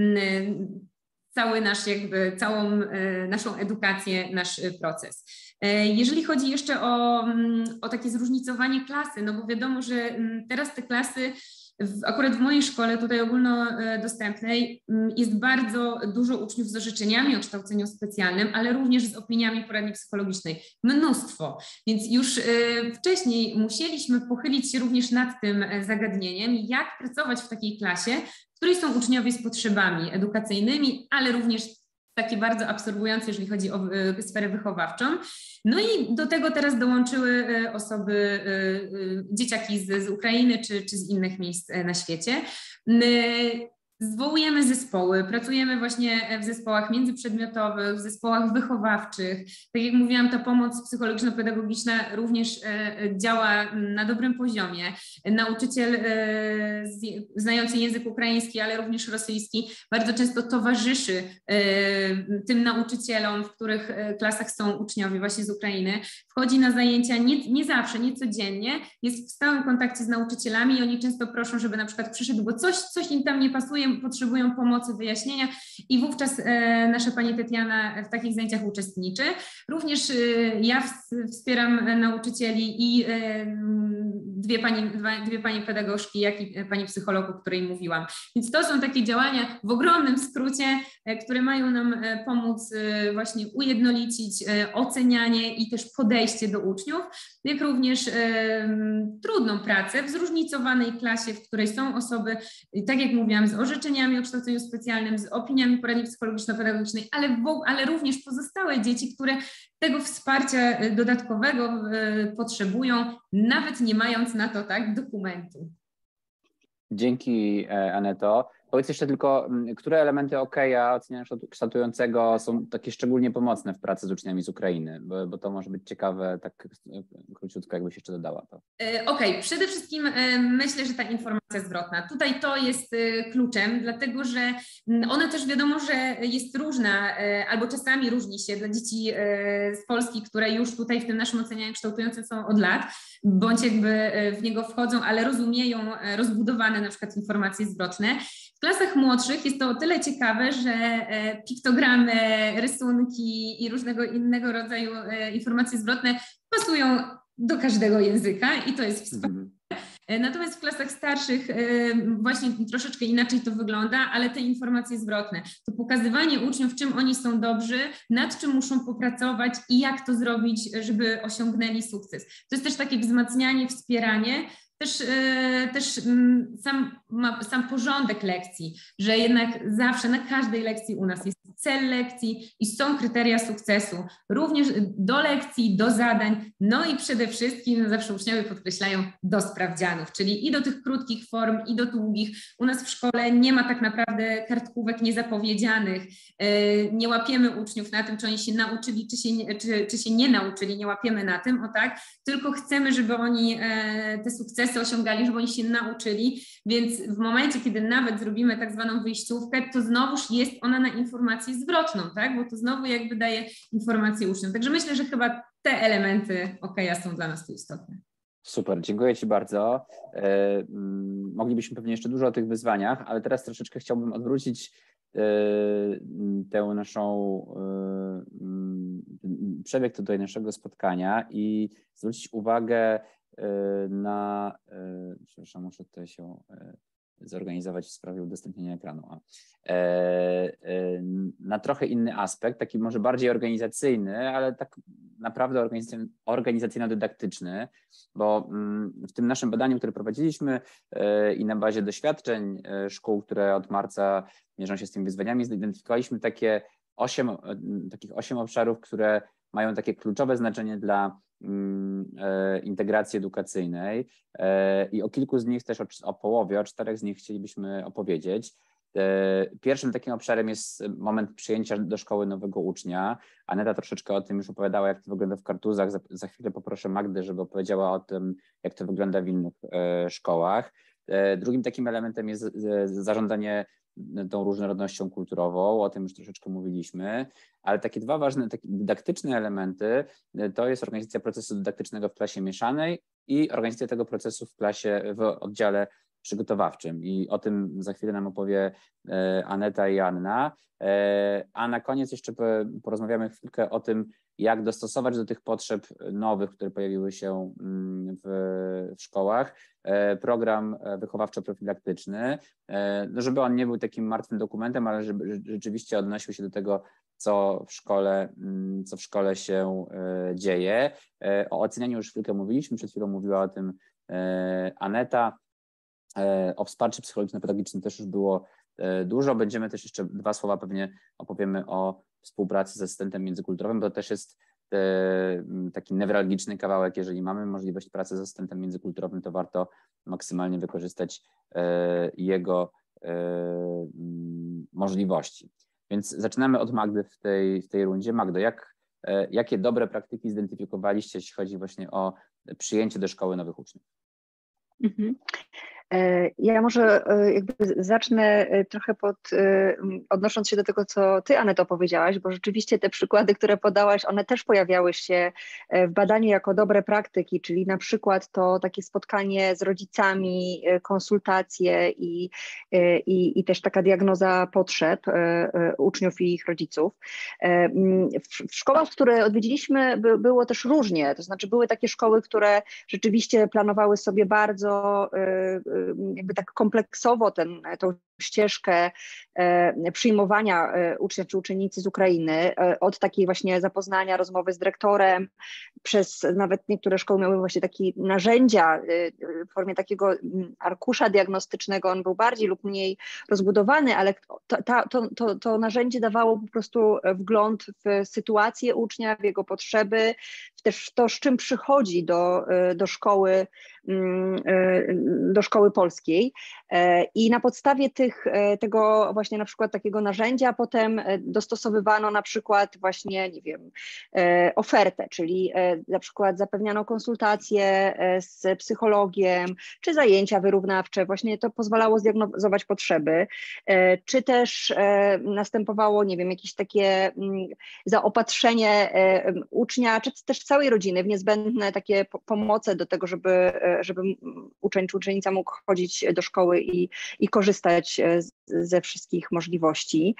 Speaker 2: cały nasz jakby, całą naszą edukację, nasz proces. Jeżeli chodzi jeszcze o, o takie zróżnicowanie klasy, no bo wiadomo, że teraz te klasy W, akurat w mojej szkole, tutaj ogólnodostępnej, jest bardzo dużo uczniów z orzeczeniami o kształceniu specjalnym, ale również z opiniami poradni psychologicznej. Mnóstwo. Więc już wcześniej musieliśmy pochylić się również nad tym zagadnieniem, jak pracować w takiej klasie, w której są uczniowie z potrzebami edukacyjnymi, ale również takie bardzo absorbujące, jeżeli chodzi o sferę wychowawczą. No i do tego teraz dołączyły osoby, dzieciaki z, z Ukrainy czy, czy z innych miejsc na świecie. Zwołujemy zespoły, pracujemy właśnie w zespołach międzyprzedmiotowych, w zespołach wychowawczych. Tak jak mówiłam, ta pomoc psychologiczno-pedagogiczna również działa na dobrym poziomie. Nauczyciel znający język ukraiński, ale również rosyjski bardzo często towarzyszy tym nauczycielom, w których klasach są uczniowie właśnie z Ukrainy. Wchodzi na zajęcia nie, nie zawsze, nie codziennie, jest w stałym kontakcie z nauczycielami i oni często proszą, żeby na przykład przyszedł, bo coś, coś im tam nie pasuje, potrzebują, potrzebują pomocy, wyjaśnienia i wówczas nasza pani Tetiana w takich zajęciach uczestniczy. Również ja wspieram nauczycieli i dwie pani, dwie pani pedagogzki, jak i pani psycholog, o której mówiłam. Więc to są takie działania w ogromnym skrócie, które mają nam pomóc właśnie ujednolicić ocenianie i też podejście do uczniów, jak również trudną pracę w zróżnicowanej klasie, w której są osoby, tak jak mówiłam, z orzeczeniami o kształceniu specjalnym, z opiniami poradni psychologiczno-pedagogicznej, ale, w, ale również pozostałe dzieci, które tego wsparcia dodatkowego potrzebują, nawet nie mając na to tak dokumentu.
Speaker 1: Dzięki, Aneto. Powiedz jeszcze tylko, które elementy OKEA oceniania kształtującego są takie szczególnie pomocne w pracy z uczniami z Ukrainy, bo, bo to może być ciekawe, tak króciutko jakbyś jeszcze dodała to.
Speaker 2: Okej, okay. Przede wszystkim myślę, że ta informacja zwrotna. Tutaj to jest kluczem, dlatego że ona też wiadomo, że jest różna, albo czasami różni się dla dzieci z Polski, które już tutaj w tym naszym ocenianiu kształtującym są od lat, bądź jakby w niego wchodzą, ale rozumieją rozbudowane na przykład informacje zwrotne. W klasach młodszych jest to o tyle ciekawe, że piktogramy, rysunki i różnego innego rodzaju informacje zwrotne pasują do każdego języka i to jest wspaniałe. Natomiast w klasach starszych właśnie troszeczkę inaczej to wygląda, ale te informacje zwrotne, to pokazywanie uczniom, w czym oni są dobrzy, nad czym muszą popracować i jak to zrobić, żeby osiągnęli sukces. To jest też takie wzmacnianie, wspieranie, też, też sam, sam porządek lekcji, że jednak zawsze na każdej lekcji u nas jest cel lekcji i są kryteria sukcesu, również do lekcji, do zadań, no i przede wszystkim, zawsze uczniowie podkreślają, do sprawdzianów, czyli i do tych krótkich form, i do długich. U nas w szkole nie ma tak naprawdę kartkówek niezapowiedzianych, nie łapiemy uczniów na tym, czy oni się nauczyli, czy się, czy, czy się nie nauczyli, nie łapiemy na tym, o tak, tylko chcemy, żeby oni te sukcesy osiągali, żeby oni się nauczyli, więc w momencie, kiedy nawet zrobimy tak zwaną wyjściówkę, to znowuż jest ona na informację zwrotną, tak? Bo to znowu jakby daje informację uczniom. Także myślę, że chyba te elementy OKEA są dla nas tu istotne.
Speaker 1: Super, dziękuję Ci bardzo. E, moglibyśmy pewnie jeszcze dużo o tych wyzwaniach, ale teraz troszeczkę chciałbym odwrócić e, tę naszą e, przebieg tutaj naszego spotkania i zwrócić uwagę na, przepraszam, muszę tutaj się zorganizować w sprawie udostępnienia ekranu, a, na trochę inny aspekt, taki może bardziej organizacyjny, ale tak naprawdę organizacyjno-dydaktyczny, bo w tym naszym badaniu, które prowadziliśmy i na bazie doświadczeń szkół, które od marca mierzą się z tymi wyzwaniami, zidentyfikowaliśmy takie osiem, takich osiem obszarów, które mają takie kluczowe znaczenie dla integracji edukacyjnej i o kilku z nich też, o, o połowie, o czterech z nich chcielibyśmy opowiedzieć. Pierwszym takim obszarem jest moment przyjęcia do szkoły nowego ucznia. Aneta troszeczkę o tym już opowiadała, jak to wygląda w Kartuzach. Za, za chwilę poproszę Magdę, żeby opowiedziała o tym, jak to wygląda w innych szkołach. Drugim takim elementem jest zarządzanie tą różnorodnością kulturową, o tym już troszeczkę mówiliśmy, ale takie dwa ważne, takie dydaktyczne elementy to jest organizacja procesu dydaktycznego w klasie mieszanej i organizacja tego procesu w klasie, w oddziale przygotowawczym i o tym za chwilę nam opowie Aneta i Anna, a na koniec jeszcze porozmawiamy chwilkę o tym, jak dostosować do tych potrzeb nowych, które pojawiły się w, w szkołach, program wychowawczo-profilaktyczny, no żeby on nie był takim martwym dokumentem, ale żeby rzeczywiście odnosił się do tego, co w szkole, co w szkole się dzieje. O ocenianiu już chwilkę mówiliśmy, przed chwilą mówiła o tym Aneta. O wsparciu psychologiczno-pedagogicznym też już było dużo. Będziemy też jeszcze dwa słowa pewnie opowiemy o współpracy z asystentem międzykulturowym, bo to też jest taki newralgiczny kawałek. Jeżeli mamy możliwość pracy z asystentem międzykulturowym, to warto maksymalnie wykorzystać jego możliwości. Więc zaczynamy od Magdy w tej, w tej rundzie. Magdo, jak, jakie dobre praktyki zidentyfikowaliście, jeśli chodzi właśnie o przyjęcie do szkoły nowych uczniów?
Speaker 3: Mhm. Ja może jakby zacznę trochę pod, odnosząc się do tego, co ty, Aneto, powiedziałaś, bo rzeczywiście te przykłady, które podałaś, one też pojawiały się w badaniu jako dobre praktyki, czyli na przykład to takie spotkanie z rodzicami, konsultacje i, i, i też taka diagnoza potrzeb uczniów i ich rodziców. W szkołach, które odwiedziliśmy, było też różnie, to znaczy były takie szkoły, które rzeczywiście planowały sobie bardzo jakby tak kompleksowo ten, tą ścieżkę przyjmowania ucznia czy uczennicy z Ukrainy, od takiej właśnie zapoznania, rozmowy z dyrektorem, przez nawet niektóre szkoły miały właśnie takie narzędzia w formie takiego arkusza diagnostycznego, on był bardziej lub mniej rozbudowany, ale to, to, to, to narzędzie dawało po prostu wgląd w sytuację ucznia, w jego potrzeby, w też to, z czym przychodzi do, do szkoły, do szkoły polskiej i na podstawie tych, tego właśnie na przykład takiego narzędzia potem dostosowywano na przykład właśnie, nie wiem, ofertę, czyli na przykład zapewniano konsultacje z psychologiem, czy zajęcia wyrównawcze, właśnie to pozwalało zdiagnozować potrzeby, czy też następowało, nie wiem, jakieś takie zaopatrzenie ucznia, czy też całej rodziny w niezbędne takie pomoce do tego, żeby żeby uczeń czy uczennica mógł chodzić do szkoły i, i korzystać z, ze wszystkich możliwości.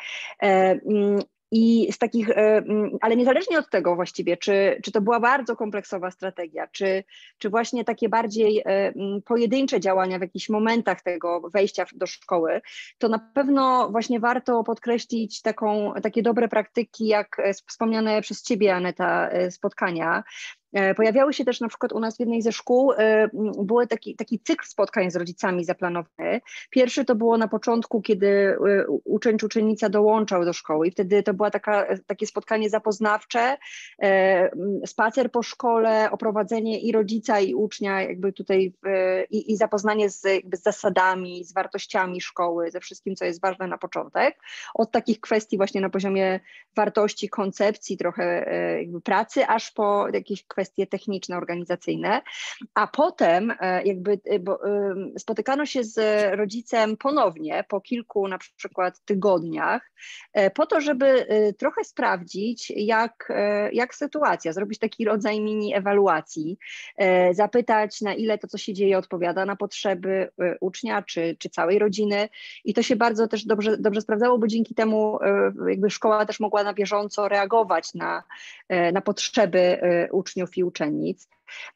Speaker 3: I z takich, ale niezależnie od tego właściwie, czy, czy to była bardzo kompleksowa strategia, czy, czy właśnie takie bardziej pojedyncze działania w jakichś momentach tego wejścia do szkoły, to na pewno właśnie warto podkreślić taką, takie dobre praktyki, jak wspomniane przez ciebie, Aneta, spotkania. Pojawiały się też na przykład u nas w jednej ze szkół, był taki, taki cykl spotkań z rodzicami zaplanowany. Pierwszy to było na początku, kiedy uczeń czy uczennica dołączał do szkoły i wtedy to było taka, takie spotkanie zapoznawcze, spacer po szkole, oprowadzenie i rodzica i ucznia jakby tutaj w, i, i zapoznanie z, jakby z zasadami, z wartościami szkoły, ze wszystkim, co jest ważne na początek. Od takich kwestii właśnie na poziomie wartości, koncepcji, trochę jakby pracy, aż po jakieś kwestie kwestie techniczne, organizacyjne, a potem jakby bo, spotykano się z rodzicem ponownie po kilku na przykład tygodniach po to, żeby trochę sprawdzić, jak, jak sytuacja, zrobić taki rodzaj mini ewaluacji, zapytać, na ile to, co się dzieje, odpowiada na potrzeby ucznia czy, czy całej rodziny i to się bardzo też dobrze, dobrze sprawdzało, bo dzięki temu jakby szkoła też mogła na bieżąco reagować na, na potrzeby uczniów i uczennic.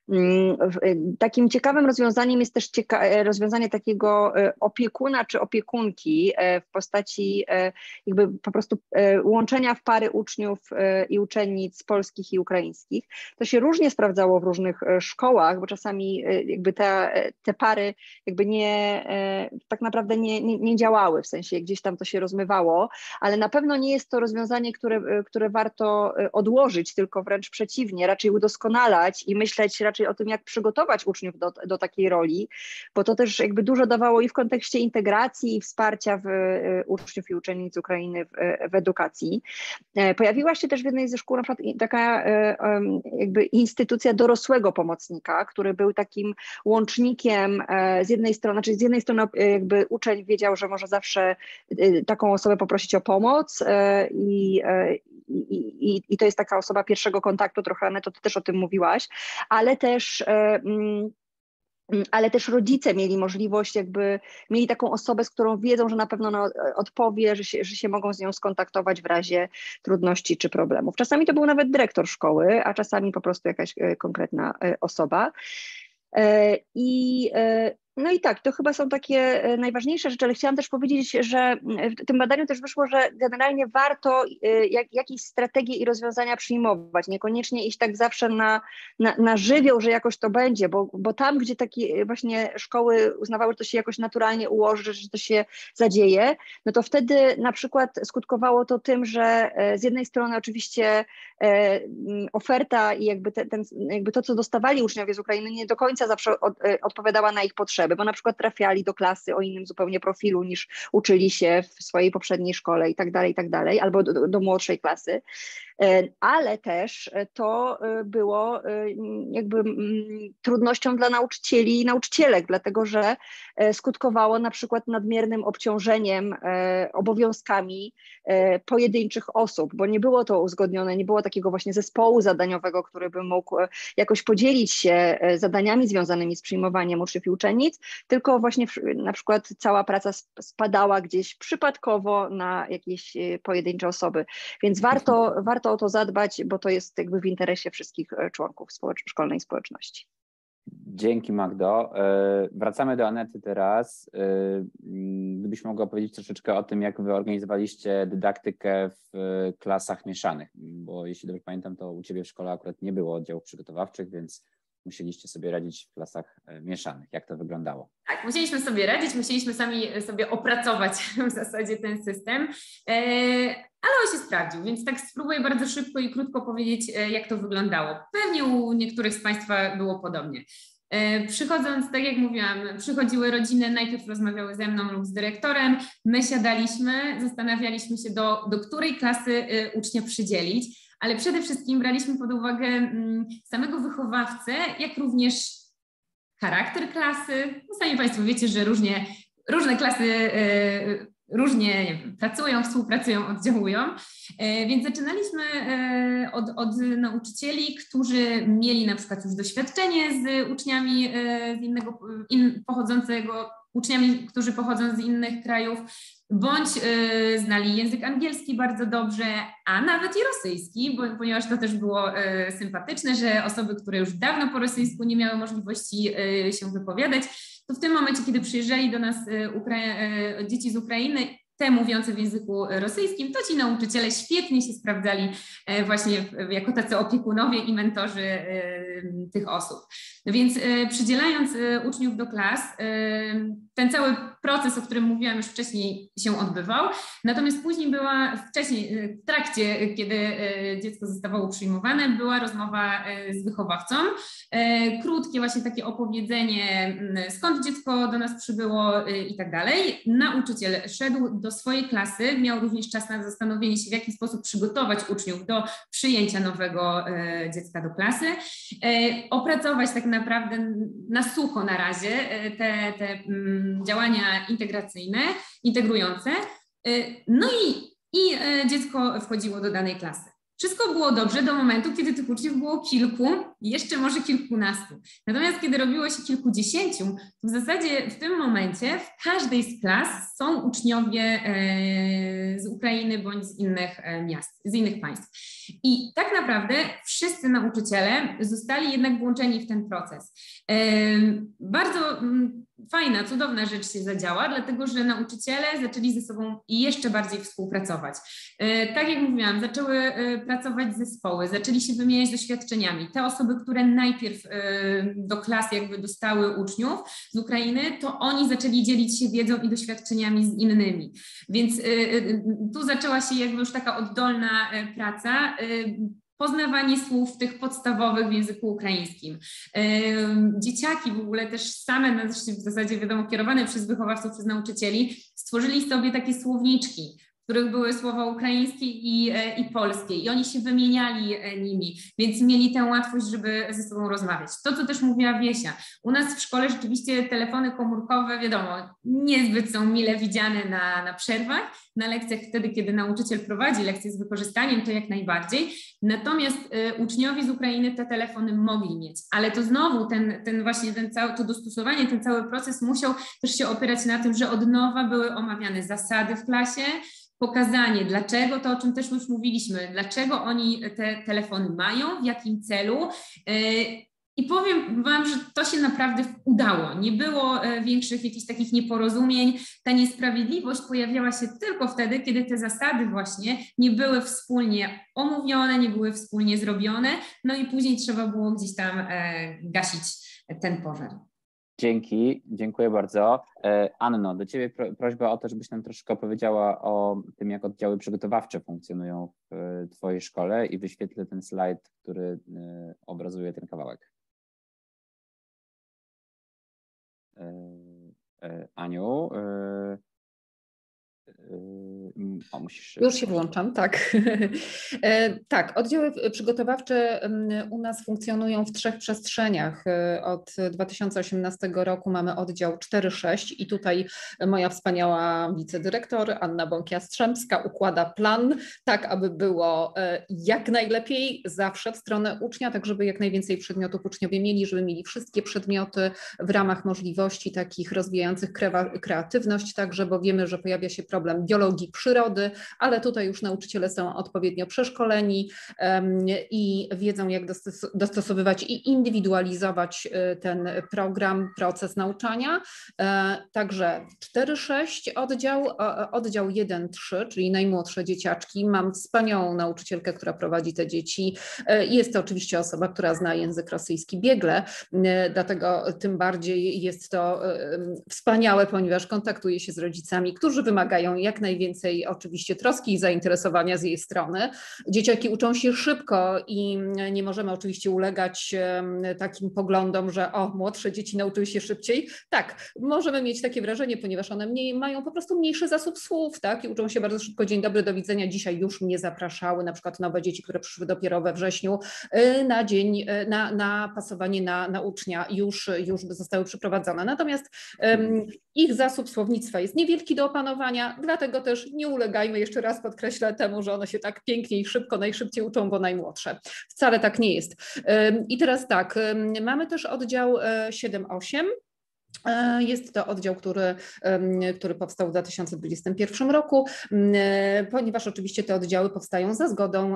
Speaker 3: Takim ciekawym rozwiązaniem jest też cieka- rozwiązanie takiego opiekuna czy opiekunki w postaci jakby po prostu łączenia w pary uczniów i uczennic polskich i ukraińskich. To się różnie sprawdzało w różnych szkołach, bo czasami jakby te, te pary jakby nie, tak naprawdę nie, nie, nie działały, w sensie gdzieś tam to się rozmywało, ale na pewno nie jest to rozwiązanie, które, które warto odłożyć, tylko wręcz przeciwnie, raczej udoskonalać i myśleć raczej o tym, jak przygotować uczniów do, do takiej roli, bo to też jakby dużo dawało i w kontekście integracji i wsparcia w, uczniów i uczennic Ukrainy w, w edukacji. Pojawiła się też w jednej ze szkół na przykład taka jakby instytucja dorosłego pomocnika, który był takim łącznikiem z jednej strony, znaczy z jednej strony jakby uczeń wiedział, że może zawsze taką osobę poprosić o pomoc i, i, i to jest taka osoba pierwszego kontaktu, trochę Aneto, ty też o tym mówiłaś, ale też ale też rodzice mieli możliwość, jakby mieli taką osobę, z którą wiedzą, że na pewno ona odpowie, że się, że się mogą z nią skontaktować w razie trudności czy problemów. Czasami to był nawet dyrektor szkoły, a czasami po prostu jakaś konkretna osoba. I no i tak, to chyba są takie najważniejsze rzeczy, ale chciałam też powiedzieć, że w tym badaniu też wyszło, że generalnie warto jak, jakieś strategie i rozwiązania przyjmować, niekoniecznie iść tak zawsze na, na, na żywioł, że jakoś to będzie, bo, bo tam, gdzie takie właśnie szkoły uznawały, że to się jakoś naturalnie ułoży, że to się zadzieje, no to wtedy na przykład skutkowało to tym, że z jednej strony oczywiście oferta i jakby, te, ten, jakby to, co dostawali uczniowie z Ukrainy, nie do końca zawsze od, odpowiadała na ich potrzeby, potrzeby, bo na przykład trafiali do klasy o innym zupełnie profilu niż uczyli się w swojej poprzedniej szkole i tak dalej, i tak dalej, albo do, do młodszej klasy. Ale też to było jakby trudnością dla nauczycieli i nauczycielek, dlatego że skutkowało na przykład nadmiernym obciążeniem obowiązkami pojedynczych osób, bo nie było to uzgodnione, nie było takiego właśnie zespołu zadaniowego, który by mógł jakoś podzielić się zadaniami związanymi z przyjmowaniem uczniów i uczennic, tylko właśnie na przykład cała praca spadała gdzieś przypadkowo na jakieś pojedyncze osoby. Więc warto, warto o to zadbać, bo to jest jakby w interesie wszystkich członków społecz- szkolnej społeczności.
Speaker 1: Dzięki, Magdo. Wracamy do Anety teraz. Gdybyś mogła powiedzieć troszeczkę o tym, jak wy organizowaliście dydaktykę w klasach mieszanych, bo jeśli dobrze pamiętam, to u ciebie w szkole akurat nie było oddziałów przygotowawczych, więc musieliście sobie radzić w klasach mieszanych. Jak to wyglądało?
Speaker 2: Tak, musieliśmy sobie radzić, musieliśmy sami sobie opracować w zasadzie ten system, ale on się sprawdził, więc tak spróbuję bardzo szybko i krótko powiedzieć, jak to wyglądało. Pewnie u niektórych z Państwa było podobnie. Przychodząc, tak jak mówiłam, przychodziły rodziny, najpierw rozmawiały ze mną lub z dyrektorem, my siadaliśmy, zastanawialiśmy się, do, do której klasy ucznia przydzielić, ale przede wszystkim braliśmy pod uwagę samego wychowawcę, jak również charakter klasy. No, sami Państwo wiecie, że różnie, różne klasy różnie nie wiem, pracują, współpracują, oddziałują, więc zaczynaliśmy od, od nauczycieli, którzy mieli na przykład już doświadczenie z uczniami z innego, in, pochodzącego, uczniami, którzy pochodzą z innych krajów, bądź y, znali język angielski bardzo dobrze, a nawet i rosyjski, bo, ponieważ to też było y, sympatyczne, że osoby, które już dawno po rosyjsku nie miały możliwości y, się wypowiadać, to w tym momencie, kiedy przyjeżdżali do nas y, Ukra- y, dzieci z Ukrainy, te mówiące w języku rosyjskim, to ci nauczyciele świetnie się sprawdzali y, właśnie jako tacy opiekunowie i mentorzy y, tych osób. Więc y, przydzielając y, uczniów do klas, y, ten cały proces, o którym mówiłam już wcześniej, się odbywał. Natomiast później była, wcześniej, w trakcie, kiedy dziecko zostało przyjmowane, była rozmowa z wychowawcą. Krótkie właśnie takie opowiedzenie, skąd dziecko do nas przybyło i tak dalej. Nauczyciel szedł do swojej klasy, miał również czas na zastanowienie się, w jaki sposób przygotować uczniów do przyjęcia nowego dziecka do klasy. Opracować tak naprawdę na sucho na razie te, te działania integracyjne, integrujące. No i, i dziecko wchodziło do danej klasy. Wszystko było dobrze do momentu, kiedy tych uczniów było kilku, jeszcze może kilkunastu. Natomiast kiedy robiło się kilkudziesięciu, to w zasadzie w tym momencie w każdej z klas są uczniowie z Ukrainy bądź z innych miast, z innych państw. I tak naprawdę wszyscy nauczyciele zostali jednak włączeni w ten proces. Bardzo fajna, cudowna rzecz się zadziała, dlatego że nauczyciele zaczęli ze sobą jeszcze bardziej współpracować. Tak jak mówiłam, zaczęły pracować zespoły, zaczęli się wymieniać doświadczeniami. Te osoby, które najpierw do klas jakby dostały uczniów z Ukrainy, to oni zaczęli dzielić się wiedzą i doświadczeniami z innymi. Więc tu zaczęła się jakby już taka oddolna praca, poznawanie słów tych podstawowych w języku ukraińskim. Dzieciaki w ogóle też same, w zasadzie wiadomo, kierowane przez wychowawców, przez nauczycieli, stworzyli sobie takie słowniczki, w których były słowa ukraińskie i, i polskie i oni się wymieniali nimi, więc mieli tę łatwość, żeby ze sobą rozmawiać. To, co też mówiła Wiesia, u nas w szkole rzeczywiście telefony komórkowe, wiadomo, niezbyt są mile widziane na, na przerwach, na lekcjach wtedy, kiedy nauczyciel prowadzi lekcje z wykorzystaniem, to jak najbardziej. Natomiast y, uczniowie z Ukrainy te telefony mogli mieć, ale to znowu ten, ten właśnie ten cały, to dostosowanie, ten cały proces musiał też się opierać na tym, że od nowa były omawiane zasady w klasie, pokazanie, dlaczego, to o czym też już mówiliśmy, dlaczego oni te telefony mają, w jakim celu. I powiem Wam, że to się naprawdę udało. Nie było większych jakichś takich nieporozumień. Ta niesprawiedliwość pojawiała się tylko wtedy, kiedy te zasady właśnie nie były wspólnie omówione, nie były wspólnie zrobione, no i później trzeba było gdzieś tam gasić ten pożar.
Speaker 1: Dzięki, dziękuję bardzo. Anno, do Ciebie prośba o to, żebyś nam troszkę opowiedziała o tym, jak oddziały przygotowawcze funkcjonują w Twojej szkole i wyświetlę ten slajd, który obrazuje ten kawałek. Aniu. O, musisz...
Speaker 5: Już się włączam, tak. Tak, oddziały przygotowawcze u nas funkcjonują w trzech przestrzeniach. Od dwa tysiące osiemnastego roku mamy oddział cztery sześć i tutaj moja wspaniała wicedyrektor Anna Bąk-Jastrzębska układa plan tak, aby było jak najlepiej zawsze w stronę ucznia, tak żeby jak najwięcej przedmiotów uczniowie mieli, żeby mieli wszystkie przedmioty w ramach możliwości takich rozwijających kreatywność także, bo wiemy, że pojawia się problem biologii przyrody, ale tutaj już nauczyciele są odpowiednio przeszkoleni um, i wiedzą, jak dostos- dostosowywać i indywidualizować ten program, proces nauczania. E, także cztery sześć oddział, oddział jeden trzy, czyli najmłodsze dzieciaczki. Mam wspaniałą nauczycielkę, która prowadzi te dzieci. E, jest to oczywiście osoba, która zna język rosyjski biegle, e, dlatego tym bardziej jest to e, wspaniałe, ponieważ kontaktuje się z rodzicami, którzy wymagają jak najwięcej oczywiście troski i zainteresowania z jej strony. Dzieciaki uczą się szybko i nie możemy oczywiście ulegać takim poglądom, że o, młodsze dzieci nauczyły się szybciej. Tak, możemy mieć takie wrażenie, ponieważ one mniej, mają po prostu mniejszy zasób słów, tak, i uczą się bardzo szybko. Dzień dobry, do widzenia. Dzisiaj już mnie zapraszały, na przykład nowe dzieci, które przyszły dopiero we wrześniu na dzień, na, na pasowanie na, na ucznia już, już zostały przyprowadzone. Natomiast um, ich zasób słownictwa jest niewielki do opanowania, dlatego też nie ulegajmy, jeszcze raz podkreślę temu, że one się tak pięknie i szybko, najszybciej uczą, bo najmłodsze. Wcale tak nie jest. I teraz tak, mamy też oddział siedem osiem. Jest to oddział, który, który powstał w dwa tysiące dwudziestym pierwszym roku, ponieważ oczywiście te oddziały powstają za zgodą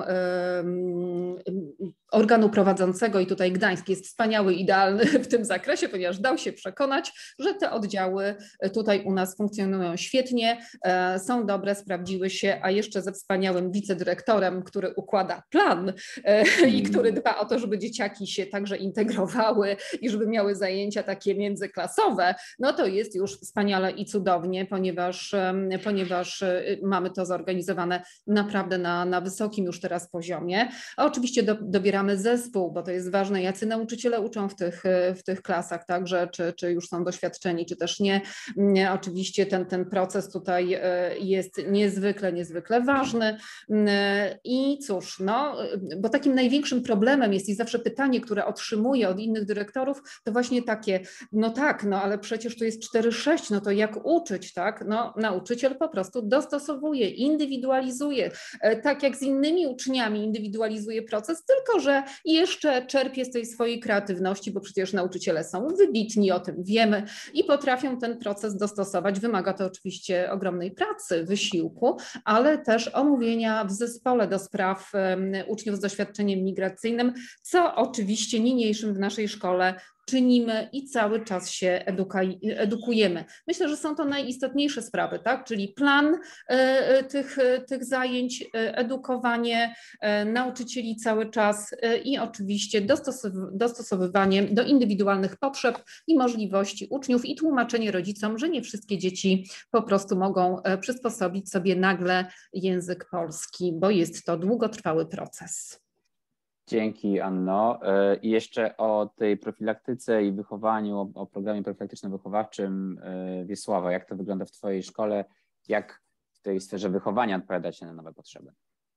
Speaker 5: organu prowadzącego i tutaj Gdańsk jest wspaniały, idealny w tym zakresie, ponieważ dał się przekonać, że te oddziały tutaj u nas funkcjonują świetnie, są dobre, sprawdziły się, a jeszcze ze wspaniałym wicedyrektorem, który układa plan i który dba o to, żeby dzieciaki się także integrowały i żeby miały zajęcia takie międzyklasowe, no to jest już wspaniale i cudownie, ponieważ, ponieważ mamy to zorganizowane naprawdę na, na wysokim już teraz poziomie. A oczywiście do, dobieramy zespół, bo to jest ważne, jacy nauczyciele uczą w tych, w tych klasach, także czy, czy już są doświadczeni, czy też nie. nie. Oczywiście ten, ten proces tutaj jest niezwykle, niezwykle ważny. I cóż, no, bo takim największym problemem jest i zawsze pytanie, które otrzymuję od innych dyrektorów, to właśnie takie, no tak, no ale przecież tu jest cztery sześć, no to jak uczyć, tak? No nauczyciel po prostu dostosowuje, indywidualizuje, tak jak z innymi uczniami indywidualizuje proces, tylko że jeszcze czerpie z tej swojej kreatywności, bo przecież nauczyciele są wybitni, o tym wiemy i potrafią ten proces dostosować. Wymaga to oczywiście ogromnej pracy, wysiłku, ale też omówienia w zespole do spraw uczniów z doświadczeniem migracyjnym, co oczywiście niniejszym w naszej szkole czynimy i cały czas się eduka- edukujemy. Myślę, że są to najistotniejsze sprawy, tak? Czyli plan y, tych, tych zajęć, y, edukowanie y, nauczycieli cały czas y, i oczywiście dostosow- dostosowywanie do indywidualnych potrzeb i możliwości uczniów i tłumaczenie rodzicom, że nie wszystkie dzieci po prostu mogą y, przysposobić sobie nagle język polski, bo jest to długotrwały proces.
Speaker 1: Dzięki, Anno. I jeszcze o tej profilaktyce i wychowaniu, o, o programie profilaktycznym wychowawczym Wiesława. Jak to wygląda w Twojej szkole? Jak w tej sferze wychowania odpowiadacie na nowe potrzeby?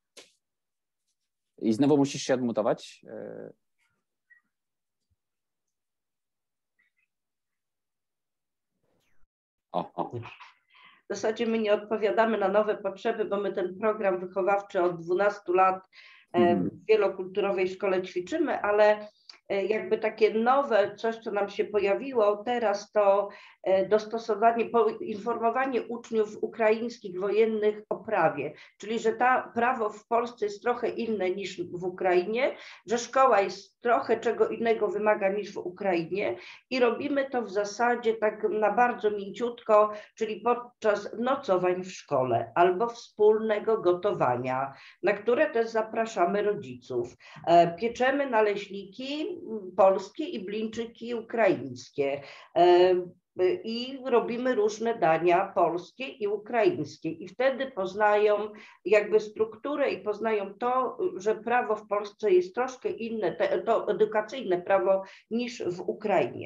Speaker 1: I znowu musisz się odmutować. O, o.
Speaker 4: W zasadzie my nie odpowiadamy na nowe potrzeby, bo my ten program wychowawczy od dwunastu lat w wielokulturowej szkole ćwiczymy, ale jakby takie nowe coś, co nam się pojawiło teraz, to dostosowanie, informowanie uczniów ukraińskich wojennych o prawie, czyli że ta prawo w Polsce jest trochę inne niż w Ukrainie, że szkoła jest trochę czego innego wymaga niż w Ukrainie i robimy to w zasadzie tak na bardzo mięciutko, czyli podczas nocowań w szkole albo wspólnego gotowania, na które też zapraszamy rodziców. Pieczemy naleśniki polskie i blińczyki ukraińskie. I robimy różne dania polskie i ukraińskie i wtedy poznają jakby strukturę i poznają to, że prawo w Polsce jest troszkę inne, to edukacyjne prawo niż w Ukrainie.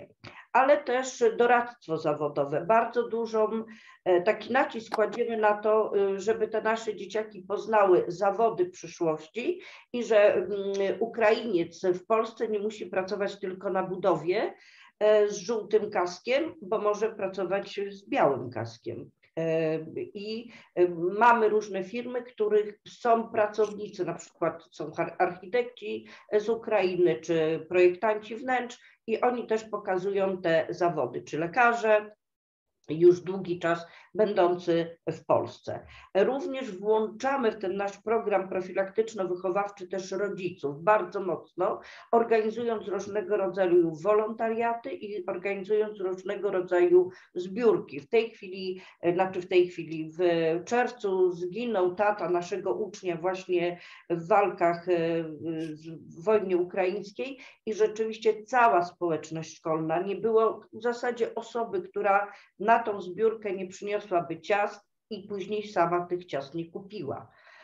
Speaker 4: ale też doradztwo zawodowe. Bardzo dużą, taki nacisk kładziemy na to, żeby te nasze dzieciaki poznały zawody przyszłości i że Ukrainiec w Polsce nie musi pracować tylko na budowie z żółtym kaskiem, bo może pracować z białym kaskiem. I mamy różne firmy, których są pracownicy, na przykład są architekci z Ukrainy, czy projektanci wnętrz i oni też pokazują te zawody, czy lekarze, już długi czas będący w Polsce. Również włączamy w ten nasz program profilaktyczno-wychowawczy też rodziców bardzo mocno, organizując różnego rodzaju wolontariaty i organizując różnego rodzaju zbiórki. W tej chwili, znaczy w tej chwili, w czerwcu zginął tata naszego ucznia właśnie w walkach w wojnie ukraińskiej i rzeczywiście cała społeczność szkolna, nie było w zasadzie osoby, która na tą zbiórkę nie przyniosłaby ciast i później sama tych ciast nie kupiła.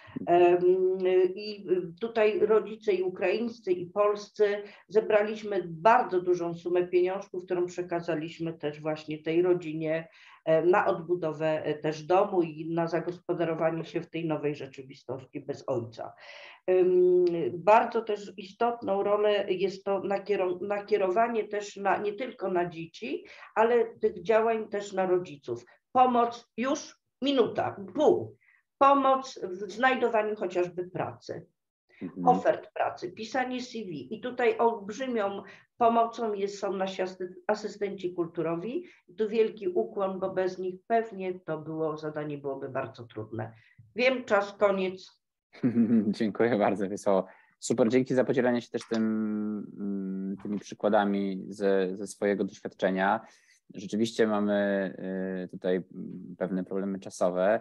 Speaker 4: I tutaj rodzice i ukraińscy, i polscy zebraliśmy bardzo dużą sumę pieniążków, którą przekazaliśmy też właśnie tej rodzinie na odbudowę też domu i na zagospodarowanie się w tej nowej rzeczywistości bez ojca. Bardzo też istotną rolę jest to nakierowanie też na, nie tylko na dzieci, ale tych działań też na rodziców. Pomoc już minuta, pół. Pomoc w znajdowaniu chociażby pracy, mhm. ofert pracy, pisanie C V. I tutaj olbrzymią pomocą jest, są nasi asystenci kulturowi. I tu wielki ukłon, bo bez nich pewnie to było, zadanie byłoby bardzo trudne. Wiem, czas, koniec.
Speaker 1: Dziękuję bardzo, Wiesławo. Super, dzięki za podzielenie się też tym, tymi przykładami ze, ze swojego doświadczenia. Rzeczywiście mamy tutaj pewne problemy czasowe.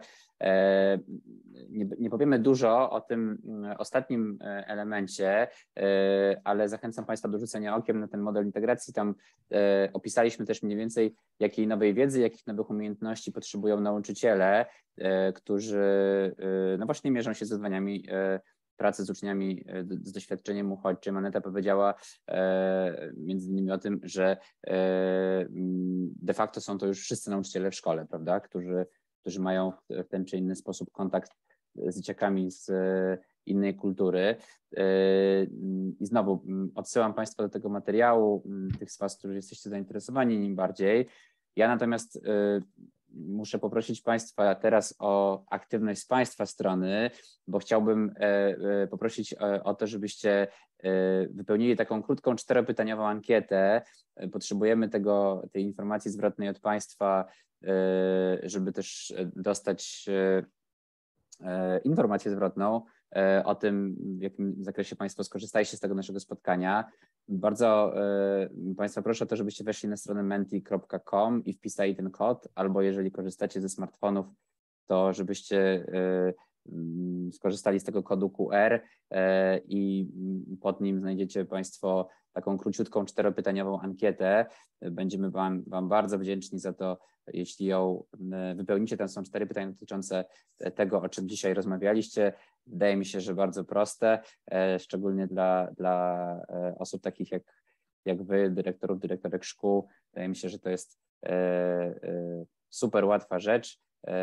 Speaker 1: Nie, nie powiemy dużo o tym ostatnim elemencie, ale zachęcam Państwa do rzucenia okiem na ten model integracji. Tam opisaliśmy też mniej więcej, jakiej nowej wiedzy, jakich nowych umiejętności potrzebują nauczyciele, którzy no właśnie mierzą się z wyzwaniami pracy z uczniami z doświadczeniem uchodźczym. Aneta powiedziała e, między innymi o tym, że e, de facto są to już wszyscy nauczyciele w szkole, prawda, którzy, którzy mają w ten czy inny sposób kontakt z dzieciakami z innej kultury. E, I znowu odsyłam Państwa do tego materiału, tych z Was, którzy jesteście zainteresowani nim bardziej. Ja natomiast e, muszę poprosić Państwa teraz o aktywność z Państwa strony, bo chciałbym poprosić o to, żebyście wypełnili taką krótką czteropytaniową ankietę. Potrzebujemy tego, tej informacji zwrotnej od Państwa, żeby też dostać informację zwrotną o tym, w jakim zakresie Państwo skorzystaliście z tego naszego spotkania. Bardzo y, Państwa proszę o to, żebyście weszli na stronę menti kropka com i wpisali ten kod, albo jeżeli korzystacie ze smartfonów, to żebyście y, y, skorzystali z tego kodu Q R y, i pod nim znajdziecie Państwo taką króciutką czteropytaniową ankietę. Będziemy Wam, Wam bardzo wdzięczni za to, jeśli ją wypełnicie. Tam są cztery pytania dotyczące tego, o czym dzisiaj rozmawialiście. Wydaje mi się, że bardzo proste, szczególnie dla, dla osób takich jak, jak Wy, dyrektorów, dyrektorek szkół. Wydaje mi się, że to jest super łatwa rzecz,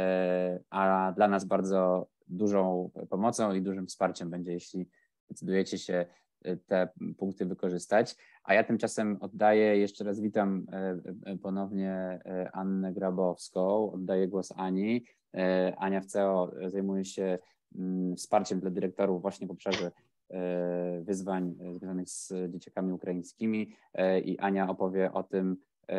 Speaker 1: a dla nas bardzo dużą pomocą i dużym wsparciem będzie, jeśli decydujecie się te punkty wykorzystać. A ja tymczasem oddaję, jeszcze raz witam ponownie Annę Grabowską, oddaję głos Ani. Ania w C E O zajmuje się wsparciem dla dyrektorów właśnie w obszarze wyzwań związanych z dzieciakami ukraińskimi i Ania opowie o tym,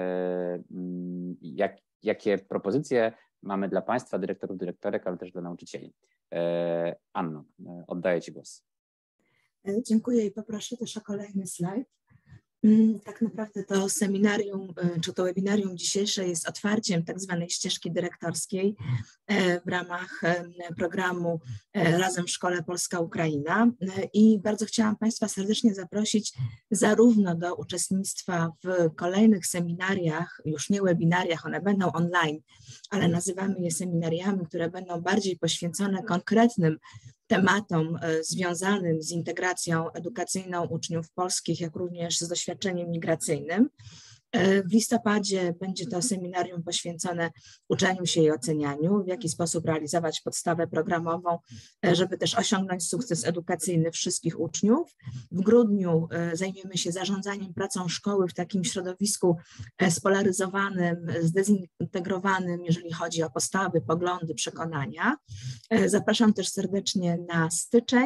Speaker 1: jak, jakie propozycje mamy dla Państwa, dyrektorów, dyrektorek, ale też dla nauczycieli. Anno, oddaję Ci głos.
Speaker 6: Dziękuję i poproszę też o kolejny slajd. Tak naprawdę to seminarium, czy to webinarium dzisiejsze jest otwarciem tak zwanej ścieżki dyrektorskiej w ramach programu Razem w Szkole Polska-Ukraina i bardzo chciałam Państwa serdecznie zaprosić zarówno do uczestnictwa w kolejnych seminariach, już nie webinariach, one będą online, ale nazywamy je seminariami, które będą bardziej poświęcone konkretnym tematom związanym z integracją edukacyjną uczniów polskich, jak również z doświadczeniem migracyjnym. W listopadzie będzie to seminarium poświęcone uczeniu się i ocenianiu, w jaki sposób realizować podstawę programową, żeby też osiągnąć sukces edukacyjny wszystkich uczniów. W grudniu zajmiemy się zarządzaniem pracą szkoły w takim środowisku spolaryzowanym, zdezintegrowanym, jeżeli chodzi o postawy, poglądy, przekonania. Zapraszam też serdecznie na styczeń,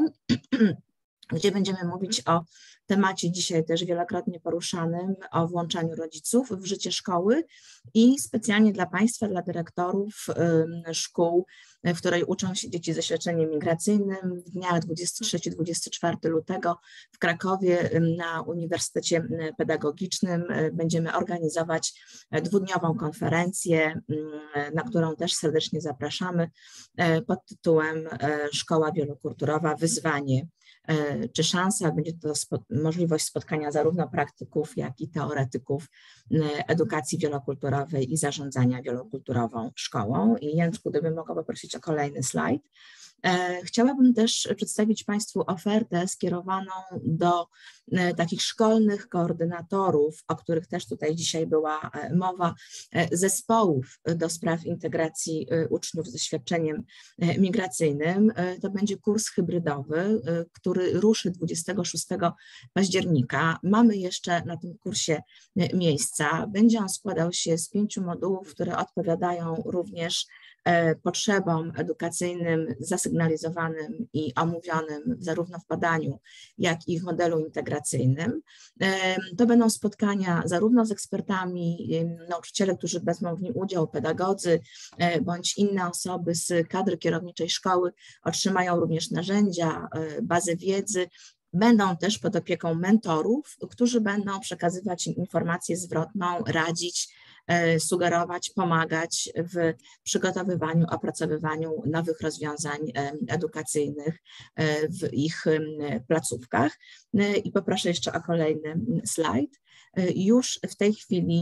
Speaker 6: gdzie będziemy mówić o temacie dzisiaj też wielokrotnie poruszanym, o włączaniu rodziców w życie szkoły i specjalnie dla Państwa, dla dyrektorów szkół, w której uczą się dzieci ze świadczeniem migracyjnym, w dniach dwudziestego trzeciego do dwudziestego czwartego lutego w Krakowie na Uniwersytecie Pedagogicznym będziemy organizować dwudniową konferencję, na którą też serdecznie zapraszamy, pod tytułem Szkoła Wielokulturowa, wyzwanie czy szansa. Będzie to spo, możliwość spotkania zarówno praktyków, jak i teoretyków edukacji wielokulturowej i zarządzania wielokulturową szkołą. I Jędrku, gdybym mogła poprosić o kolejny slajd. Chciałabym też przedstawić Państwu ofertę skierowaną do takich szkolnych koordynatorów, o których też tutaj dzisiaj była mowa, zespołów do spraw integracji uczniów ze świadczeniem migracyjnym. To będzie kurs hybrydowy, który ruszy dwudziestego szóstego października. Mamy jeszcze na tym kursie miejsca. Będzie on składał się z pięciu modułów, które odpowiadają również potrzebom edukacyjnym zasygnalizowanym i omówionym zarówno w badaniu, jak i w modelu integracyjnym. To będą spotkania zarówno z ekspertami, nauczyciele, którzy wezmą w nim udział, pedagodzy, bądź inne osoby z kadry kierowniczej szkoły otrzymają również narzędzia, bazę wiedzy. Będą też pod opieką mentorów, którzy będą przekazywać im informację zwrotną, radzić, sugerować, pomagać w przygotowywaniu, opracowywaniu nowych rozwiązań edukacyjnych w ich placówkach. I poproszę jeszcze o kolejny slajd. Już w tej chwili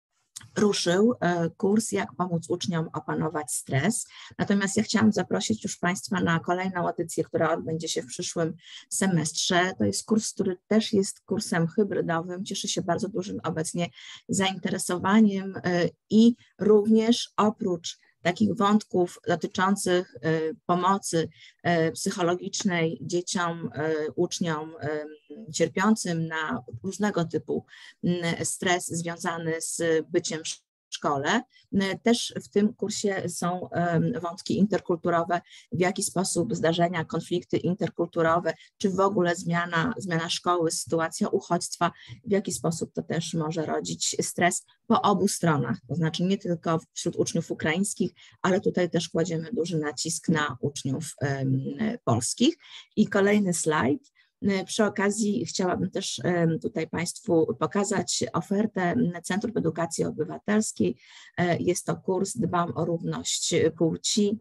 Speaker 6: ruszył kurs Jak pomóc uczniom opanować stres. Natomiast ja chciałam zaprosić już Państwa na kolejną edycję, która odbędzie się w przyszłym semestrze. To jest kurs, który też jest kursem hybrydowym, cieszy się bardzo dużym obecnie zainteresowaniem i również oprócz takich wątków dotyczących pomocy psychologicznej dzieciom, uczniom cierpiącym na różnego typu stres związany z byciem w szkole. Też w tym kursie są wątki interkulturowe, w jaki sposób zdarzenia, konflikty interkulturowe, czy w ogóle zmiana, zmiana szkoły, sytuacja uchodźstwa, w jaki sposób to też może rodzić stres po obu stronach, to znaczy nie tylko wśród uczniów ukraińskich, ale tutaj też kładziemy duży nacisk na uczniów polskich. I kolejny slajd. Przy okazji chciałabym też tutaj Państwu pokazać ofertę Centrum Edukacji Obywatelskiej. Jest to kurs Dbam o równość płci,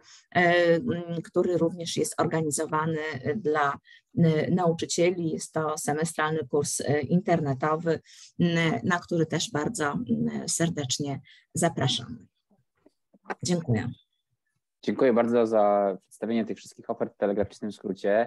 Speaker 6: który również jest organizowany dla nauczycieli. Jest to semestralny kurs internetowy, na który też bardzo serdecznie zapraszamy. Dziękuję.
Speaker 1: Dziękuję bardzo za przedstawienie tych wszystkich ofert w telegraficznym skrócie.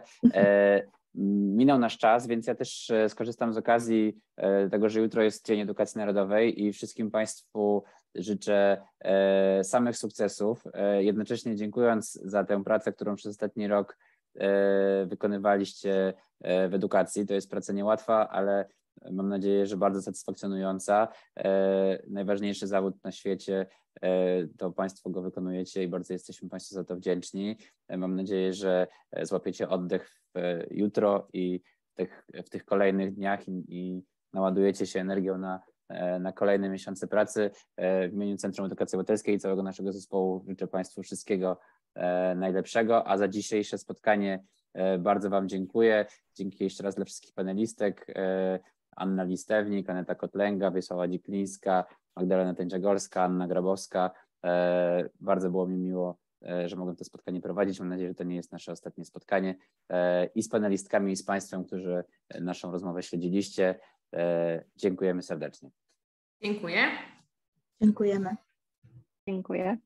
Speaker 1: Minął nasz czas, więc ja też skorzystam z okazji tego, że jutro jest Dzień Edukacji Narodowej i wszystkim Państwu życzę samych sukcesów, jednocześnie dziękując za tę pracę, którą przez ostatni rok wykonywaliście w edukacji. To jest praca niełatwa, ale mam nadzieję, że bardzo satysfakcjonująca. Najważniejszy zawód na świecie, to Państwo go wykonujecie i bardzo jesteśmy Państwu za to wdzięczni. Mam nadzieję, że złapiecie oddech jutro i w tych, w tych kolejnych dniach i, i naładujecie się energią na, na kolejne miesiące pracy. W imieniu Centrum Edukacji Obywatelskiej i całego naszego zespołu życzę Państwu wszystkiego najlepszego, a za dzisiejsze spotkanie bardzo Wam dziękuję. Dzięki jeszcze raz dla wszystkich panelistek. Anna Listewnik, Aneta Kotlęga, Wiesława Dziklińska, Magdalena Tęczegorska, Anna Grabowska. Bardzo było mi miło, że mogłem to spotkanie prowadzić. Mam nadzieję, że to nie jest nasze ostatnie spotkanie. I z panelistkami, i z Państwem, którzy naszą rozmowę śledziliście. Dziękujemy serdecznie.
Speaker 2: Dziękuję.
Speaker 6: Dziękujemy.
Speaker 3: Dziękuję.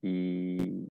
Speaker 1: i